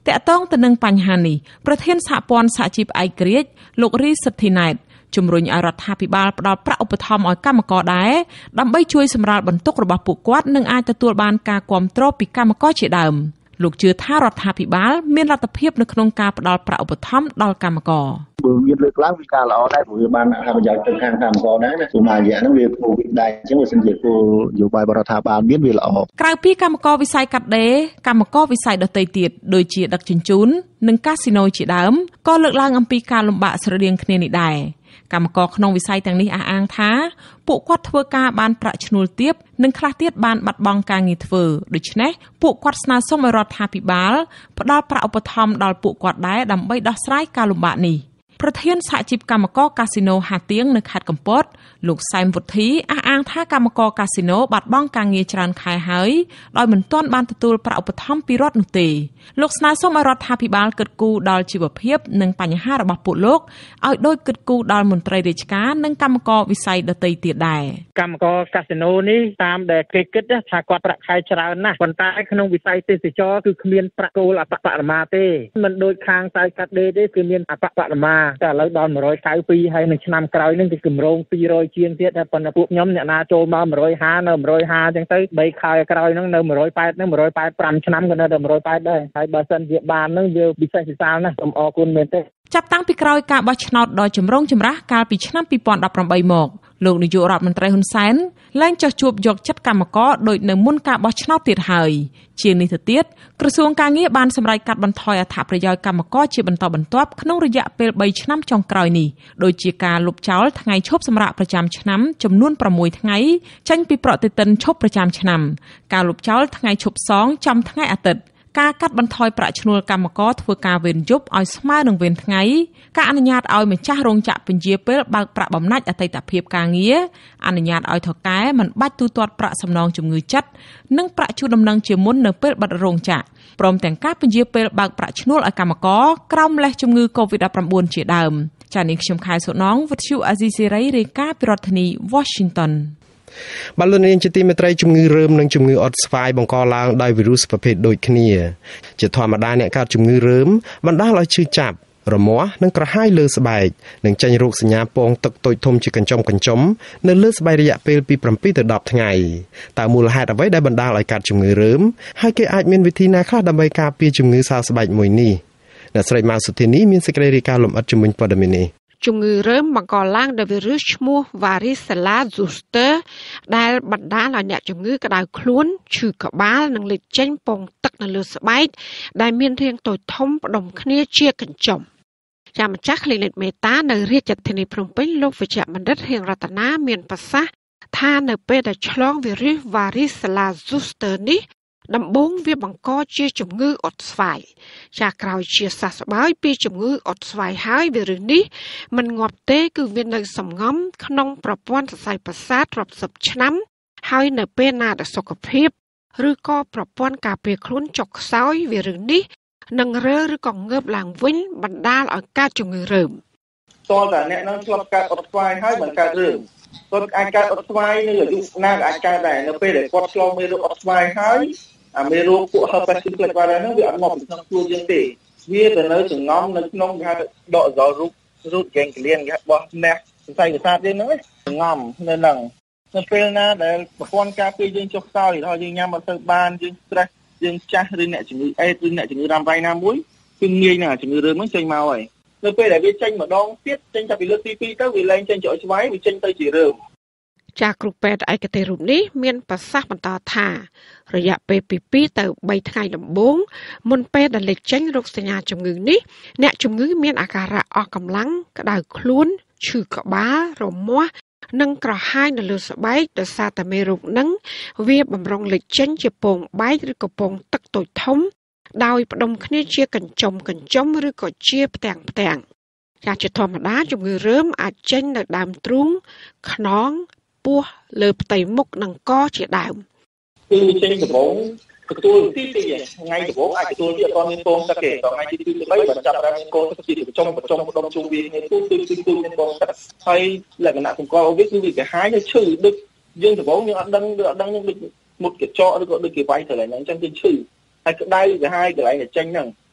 តាក់ទងទៅនឹងបញ្ហានេះប្រធានសហព័ន្ធសហជីពឯករាជ្យលោករីសិទ្ធិណែតជំរុញឲ្យរដ្ឋាភិបាលផ្តល់ប្រាក់ឧបត្ថម្ភឲ្យកម្មករដែរដើម្បីជួយសម្រាលបន្ទុករបស់ពួកគាត់និងអាចទទួលបានការគាំទ្រពីកម្មករជាដើមលោកជឿថារដ្ឋាភិបាលមានលទ្ធភាពនៅក្នុងការផ្តល់ប្រាក់ឧបត្ថម្ភដល់កម្មករបើមានលើកឡើងវាការល្អដែរព្រោះវាបានអត្ថប្រយោជន៍ទៅខាងកម្មករដែរណាព្រោះមួយរយៈហ្នឹងវាគោលវិដែរអញ្ចឹងបើសិនជាគោលនយោបាយរដ្ឋាភិបាលមានវាល្អក្រៅពីកម្មករវិស័យកាត់ដេរកម្មករវិស័យដទៃទៀតដូចជាដឹកជញ្ជូននិងកាស៊ីណូជាដើមក៏លើកឡើងអំពីការលំបាកស្រដៀងគ្នានេះដែរកម្មករក្នុងវិស័យទាំងនេះអះអាងថាពួកគាត់ធ្វើការបានប្រាក់ឈ្នួលទាបនិងខ្លះទៀតបានបាត់បង់ការងារធ្វើដូច្នេះពួកគាត់ស្នើសុំឲ្យរដ្ឋាភិបាលផ្ដល់ប្រាក់ឧបត្ថម្ភដល់ពួកគាត់ដែរដើម្បីដោះស្រាយការលំបាកនេះប្រធានសហជីពកម្មករកាស៊ីណូហាទៀងនៅខេត្តកំពតលោកសែមវុទ្ធីអះអាងថាកម្មករកាស៊ីណូបាត់បង់ការងារច្រើនខែហើយដោយមិនទាន់បានទទួលប្រាក់ឧបត្ថម្ភពីរដ្ឋនោះទេលោកស្នើសុំឲ្យរដ្ឋាភិបាលគិតគូរដល់ជីវភាពនិងបញ្ហារបស់ពួកលោកឲ្យដូចគិតគូរដល់មន្ត្រីរាជការនិងកម្មករវិស័យដទៃទៀតដែរកម្មករកាស៊ីណូនេះតាមដែលគេគិតថាគាត់ប្រាក់ខែច្រើនណាស់ប៉ុន្តែក្នុងវិស័យទេសចរគឺគ្មានប្រាក់គោលអបបរមាទេមិនដូចខាងសាយកាត់ដេរទេគឺមានអបបរមាតែឥឡូវដល់một trăm chín mươi haiហើយនឹងឆ្នាំក្រោយនឹងគឺគម្រោងពីររយជាងទៀតតែប៉ុន្តែពួកខ្ញុំអ្នកណាចូលមកmột trămห้าនៅmột trămห้าអញ្ចឹងទៅបីខែក្រោយនឹងនៅmột trămแปดនឹងmột trămแปดสิบห้าឆ្នាំក៏នៅតែmột trămแปดដែរហើយបើសិនជាបាននឹងវាពិសេសពិសាលណាស់សូមអរគុណមែនទេចាប់តាំងពីក្រោយការបោះឆ្នោតដ៏ចម្រូងចម្រាសកាលពីឆ្នាំពីរពាន់ដប់ប្រាំបីមកលោកនាយករដ្ឋមន្ត្រីហ៊ុនសែនឡើងចុះជួបយកចិត្តកម្មករដោយនៅមុនការបោះឆ្នោតទៀតហើយជាងនេះទៅទៀតក្រសួងការងារបានសម្រេចកាត់បន្ថយអត្ថប្រយោជន៍កម្មករជាបន្តបន្ទាប់ក្នុងរយៈពេលបីឆ្នាំចុងក្រោយនេះដូចជាការលុបចោលថ្ងៃឈប់សម្រាកប្រចាំឆ្នាំចំនួនប្រាំមួយថ្ងៃចេញពីប្រតិទិនឈប់ប្រចាំឆ្នាំការលុបចោលថ្ងៃឈប់សងចំថ្ងៃអាទិត្យការកាត់បន្ថយប្រាក់ឈ្នួលកម្មករធ្វើការវេនយប់ឲ្យស្មើនឹងវេនថ្ងៃការអនុញ្ញាតឲ្យម្ចាស់រោងចក្រពន្យាពេលបើកប្រាក់បំណាច់អតីតភាពការងារអនុញ្ញាតឲ្យថកែមិនបាច់ទូទាត់ប្រាក់សំណងជំងឺចិត្តនិងប្រាក់ជួលដំណឹងជាមុននៅពេលបិទរោងចក្រព្រមទាំងការពន្យាពេលបើកប្រាក់ឈ្នួលឲ្យកម្មករក្រោមលេសជំងឺ កូវីដ ដប់ប្រាំបួន ជាដើមចា៎នេះខ្ញុំខែសុណងវិទ្យុអាស៊ីសេរីរាយការណ៍ពីរដ្ឋធានី Washington បាឡូនរៀនជាទីមេត្រីជំងឺរើមនិងជំងឺអុតស្វាយបង្កឡើងដោយវីរុសប្រភេទដូចគ្នាជាធម្មតាអ្នកកើតជំងឺរើមបណ្ដាលឲ្យឈឺចាប់រមាស់និងក្រហាយលើស្បែកនិងចេញរោគសញ្ញាពងទឹកតូចធំជាកញ្ចុំកញ្ចុំនៅលើស្បែករយៈពេលពីប្រាំពីរទៅដប់ថ្ងៃតើមូលហេតុអ្វីដែលបណ្ដាលឲ្យកើតជំងឺរើមហើយគេអាចមានវិធីណាខ្លះដើម្បីការពារជំងឺសើស្បែកមួយនេះអ្នកស្រីម៉ៅសុធីនីមានសេចក្តីរាយការណ៍លម្អិតជំនួយព័ត៌មាននេះជំងឺរើមបង្កឡើងដោយវីរុសឈ្មោះ Varicella zoster ដែលបណ្ដាលឲ្យអ្នកជំងឺក្តៅខ្លួនឈឺក្បាលនិងលេចចេញពងទឹកនៅលើស្បែកដែលមានរាងតូចធំផ្ដុំគ្នាជាកញ្ចុំជាម្ចាស់ Clinic Meta នៅរាជធានីភ្នំពេញលោកវិជ្ជបណ្ឌិតហៀងរតនាមានប្រសាសន៍ថានៅពេលដែលឆ្លងវីរុស Varicella zoster នេះដំបូងវាបង្កជាជំងឺអុតស្វាយចាក្រោយជាសះស្បើយពីជំងឺអុតស្វាយហើយវីរុសនេះមិនងាប់ទេគឺវានៅសំងំក្នុងប្រព័ន្ធសរសៃប្រសាទរាប់សិបឆ្នាំហើយនៅពេលណាដែលសុខភាពឬក៏ប្រព័ន្ធការពារខ្លួនចុះខ្សោយវីរុសនេះនឹងរើឬក៏ងើបឡើងវិញបណ្ដាលឲ្យកើតជំងឺរើមតើតើអ្នកនឹងឆ្លប់កើតអុតស្វាយហើយមិនកើតរើមគាត់អាចកើតអុតស្វាយនៅអាយុណាក៏អាចកើតដែរនៅពេលដែលគាត់ឆ្លងមេរោគអុតស្វាយហើយអាមេរោគពួក herpes simplex virus ហ្នឹងវាអត់មកពីក្នុងខ្លួនយើងទេវាទៅនៅចងំនៅក្នុងគេហៅដកចូលរូបរូប ganglion គេបោះអ្នកសរសៃប្រសាទយើងហ្នឹងចងំនៅហ្នឹងនៅពេលណាដែលប្រព័ន្ធការពារយើងចុះខ្សោយហើយយើងញ៉ាំអត់ទៅបានយើង stress យើងចាស់ឬអ្នកជំងឺអេដឬអ្នកជំងឺរ៉ាំរ៉ៃណាមួយគឺងាយនឹងជំងឺរើមហ្នឹងចេញមកហើយនៅពេលដែលវាចេញម្ដងទៀតចេញតែពីលើកទីពីរទៅវាលែងចេញជាអុតស្វាយវាចេញទៅជារើមចាគ្រូពេទ្យឯកទេសរូបនេះមានប្រសាសន៍បន្តថារយៈពេលពីពីរទៅបីថ្ងៃដំបូងមុនពេលដែលលេចចេញរោគសញ្ញាជំងឺនេះអ្នកជំងឺមានអាការៈអស់កម្លាំងក្តៅខ្លួនឈឺក្បាលរមាស់និងក្រហាយនៅលើស្បែកដោយសារតែមេរោគនឹងវាបំរុងលេចចេញជាពងបែកឬក៏ពងទឹកតូចធំដោយផ្ដុំគ្នាជាកញ្ចុំកញ្ចុំឬក៏ជាផ្ទាំងផ្ទាំងចាជាធម្មតាជំងឺរើមអាចចេញនៅដើមទ្រូងខ្នងពោះលើផ្ទៃមុខនិងកជាដើមគឺចេញដំបូងទទួលទីទីថ្ងៃដំបូងអាចទទួលវាអត់មានពងទឹកទេដល់ថ្ងៃទីពីរទៅបីបើចាប់បានមានកូនទឹកជាកញ្ចុំកញ្ចុំផ្ដុំជុំវាគ្នាទូទូទូទូមានពងទឹកហើយលក្ខណៈសម្គាល់វាគឺវាកាហាយហើយឈឺដូចយើងដំបូងយើងអត់ដឹងអត់ដឹងយើងដូចមុតកញ្ចក់ឬក៏ដូចគេវាយទៅឡើយហ្នឹងអញ្ចឹងគឺឈឺហើយក្តៅកាហាយកន្លែងដែលចេញហ្នឹង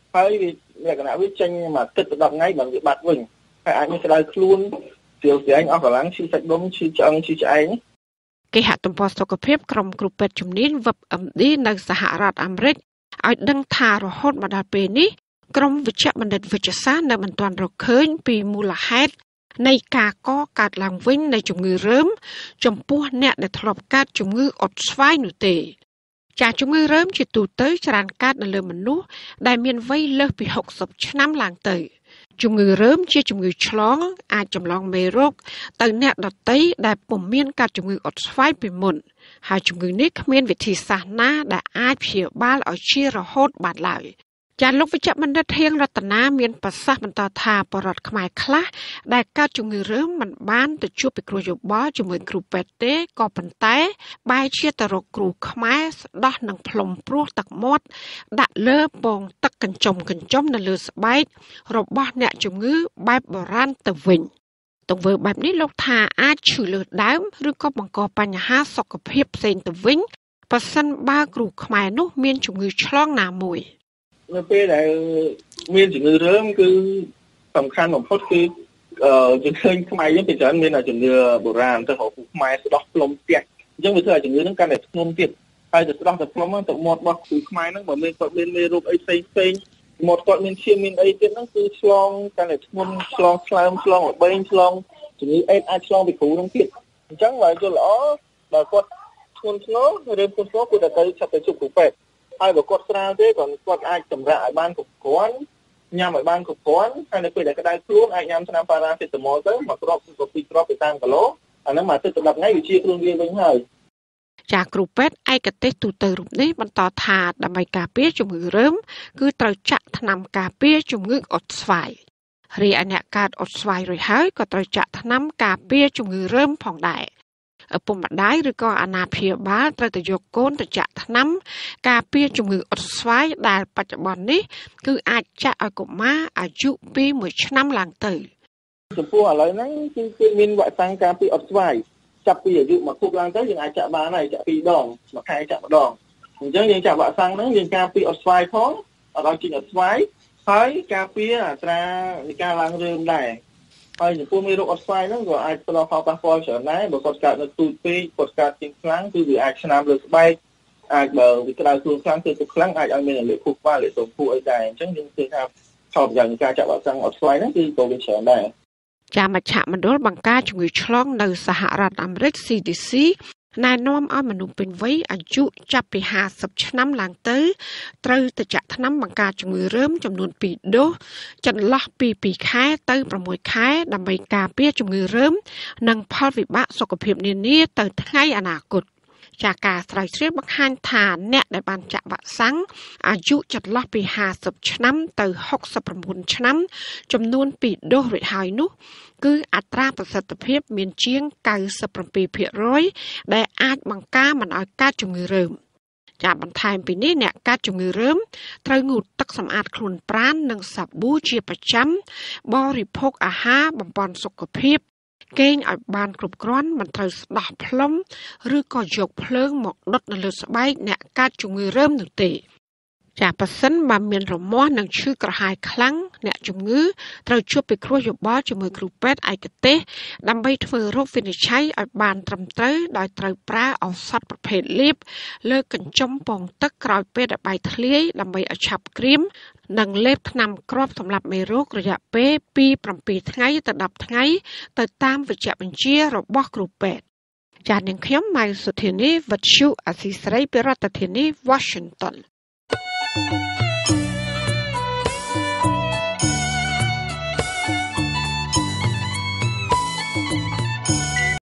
ហើយលក្ខណៈវាចេញមកទឹកទៅដល់ថ្ងៃបើវាបាត់វិញហើយអាចមានក្តៅខ្លួនស្រាវស្រាញអស់កម្លាំងឈឺសាច់ដុំឈឺឆ្អឹងឈឺឆ្អែងគេហទំព័រសុខភាពក្រុមគ្រូពេទ្យជំនាញ vê i pê em đê នៅសហរដ្ឋអាមេរិកឲ្យដឹងថារហូតមកដល់ពេលនេះក្រុមវិជ្ជបណ្ឌិតវិទ្យាសាស្ត្រនៅមិនទាន់រកឃើញពីមូលហេតុនៃការកកើតឡើងវិញនៃជំងឺរើមចំពោះអ្នកដែលធ្លាប់កើតជំងឺអុតស្វាយនោះទេចាជំងឺរើមជាទូទៅច្រើនកើតនៅលើមនុស្សដែលមានវ័យលើសពីហុកសិបឆ្នាំឡើងទៅជំងឺរើមជាជំងឺឆ្លងអាចចម្លងមេរោគទៅអ្នកដទៃដែលពុំមានកើតជំងឺអុតស្វាយពីមុនហើយជំងឺនេះគ្មានវិធីសាស្ត្រណាដែលអាចព្យាបាលឲ្យជារហូតបានឡើយចាលោកវិជ្ជបណ្ឌិតហៀងរតនាមានប្រសាសន៍បន្តថាបរិវត្តខ្មែរខ្លះដែលកើតជំងឺរើមមិនបានទៅជួបពិគ្រោះយោបល់ជាមួយគ្រូពេទ្យទេក៏ប៉ុន្តែបែរជាទៅរកគ្រូខ្មែរស្ដោះនឹងផ្លុំព្រោះទឹកមាត់ដាក់លើពងទឹកកញ្ចុំកញ្ចុំនៅលើស្បែករបស់អ្នកជំងឺបែបបុរាណទៅវិញទង្វើបែបនេះលោកថាអាចឈឺលើដើមឬក៏បង្កបញ្ហាសុខភាពផ្សេងទៅវិញប្រសិនបើគ្រូខ្មែរនោះមានជំងឺឆ្លងណាមួយនៅពេលដែលមានជំងឺរើមគឺសំខាន់បំផុតគឺអឺយើងឃើញខ្មែរយើងពីច្រើនមានជំនឿបុរាណទៅហៅគ្រូខ្មែរស្ដោះផ្លុំផ្ទះអញ្ចឹងវាធ្វើឲ្យជំងឺហ្នឹងកាន់តែធ្ងន់ទៀតហើយទៅស្ដោះទៅផ្លុំហ្នឹងទៅមាត់របស់គ្រូខ្មែរហ្នឹងបើមានគាត់មានមេរោគអីផ្សេងផ្សេងមាត់គាត់មានឈាមមានអីទៀតហ្នឹងគឺឆ្លងកាន់តែធ្ងន់ឆ្លងឆ្លើមឆ្លងរបេងឆ្លងជំងឺអេដអាចឆ្លងពីគ្រូហ្នឹងទៀតអញ្ចឹងបើយល់ល្អបើគាត់ធ្ងន់ធ្ងរឬធ្ងន់ធ្ងរគឺទៅទៅចាប់ទៅជួបគ្រូពេទ្យហើយបើគាត់ស្រាលទេក៏គាត់អាចសម្រាកឲ្យបានគ្រប់គ្រាន់ញ៉ាំឲ្យបានគ្រប់គ្រាន់ហើយនៅពេលដែលក្តៅខ្លួនអាចញ៉ាំថ្នាំប៉ារ៉ាសេតាមុលទៅមួយគ្រាប់ឬក៏ពីរគ្រាប់ទៅតាមគីឡូអាហ្នឹងមកទៅដល់ថ្ងៃវាជាខ្លួនវាវិញហើយចាគ្រូពេទ្យឯកទេសទូទៅរូបនេះបន្តថាដើម្បីការពារជំងឺរើមគឺត្រូវចាក់ថ្នាំការពារជំងឺអុតស្វាយរីឯអ្នកកើតអុតស្វាយរួចហើយក៏ត្រូវចាក់ថ្នាំការពារជំងឺរើមផងដែរឪពុកម្ដាយឬក៏អាណាព្យាបាលត្រូវទៅយកកូនទៅចាក់ថ្នាំការពារជំងឺអុតស្វាយដែលបច្ចុប្បន្ននេះគឺអាចចាក់ឲ្យកុមារអាយុពីមួយឆ្នាំឡើងទៅចំពោះឥឡូវហ្នឹងគឺគឺមានវ៉ាក់សាំងការពារអុតស្វាយចាប់ពីអាយុមួយខួបឡើងទៅយើងអាចចាក់បានហើយចាក់ពីរដងមួយខែចាក់ម្ដងអញ្ចឹងយើងចាក់វ៉ាក់សាំងហ្នឹងយើងការពារអុតស្វាយផងអត់ឲ្យជិះអុតស្វាយហើយការពារអត្រានៃការឡើងរើមដែរហើយចំពោះមេរោគអុតស្វាយហ្នឹងក៏អាចផ្ដល់ផលប៉ះពាល់ច្រើនដែរបើគាត់កើតនៅទូចពេកគាត់កើតជាងខ្លាំងគឺវាអាចឆ្នាមលើស្បែកអាចបើវាក្តៅខ្លួនខ្លាំងគឺទឹកខ្លាំងអាចឲ្យមានរលាកខួរក្បាលរលាកទងខួរអីដែរអញ្ចឹងយើងឃើញថាផលប្រយោជន៍នៃការចាក់វ៉ាក់សាំងអុតស្វាយហ្នឹងគឺក៏វាច្រើនដែរចាមជ្ឈមណ្ឌលបង្ការជំងឺឆ្លងនៅសហរដ្ឋអាមេរិក C D C ណែនាំឲ្យមនុស្សពេញវ័យអាយុចាប់ពីห้าสิบឆ្នាំឡើងទៅត្រូវទៅចាក់ថ្នាំបង្ការជំងឺរើមចំនួនពីរដូសចន្លោះពីពីរខែទៅប្រាំមួយខែដើម្បីការពារជំងឺរើមនិងផលវិបាកសុខភាពនានាទៅថ្ងៃអនាគតចាការស្រាវជ្រាវបង្ហាញថាអ្នកដែលបានចាក់វ៉ាក់សាំងអាយុចន្លោះពីห้าสิบឆ្នាំទៅหกสิบเก้าឆ្នាំចំនួនពីរដូសរួចហើយនោះគឺអត្រាប្រសិទ្ធភាពមានជាង九十七ភាគរយដែលអាចបង្ការមិនឲ្យកើតជំងឺរើមចាបន្ថែមពីនេះអ្នកកើតជំងឺរើមត្រូវងូតទឹកសម្អាតខ្លួនប្រាណនិងសាប៊ូជាប្រចាំបរិភោគអាហារបំពេញសុខភាពគេងឲ្យបានគ្រប់គ្រាន់មិនត្រូវស្ដោះផ្លុំឬក៏យកភ្លើងមកដុតនៅលើស្បែកអ្នកកើតជំងឺរើមនោះទេចាប៉ះសិនបើមានរមាស់និងឈឺក្រហាយខ្លាំងអ្នកជំងឺត្រូវជួបពិគ្រោះយោបល់ជាមួយគ្រូពេទ្យឯកទេសដើម្បីធ្វើរោគវិនិច្ឆ័យឲ្យបានត្រឹមត្រូវដោយត្រូវប្រើឱសថប្រភេទលាបលើកញ្ចុំពងទឹកក្រោយពេលដែលបាយធ្លាយដើម្បីឲ្យឆាប់ក្រៀមនិងលេបថ្នាំគ្រាប់សម្រាប់មេរោគរយៈពេលពីbảyថ្ងៃទៅដប់ថ្ងៃទៅតាមវេជ្ជបញ្ជារបស់គ្រូពេទ្យចា៎នាងខ្ញុំម៉ៅសុធានីវិទ្យុអសីស្រីពីរដ្ឋធានី Washington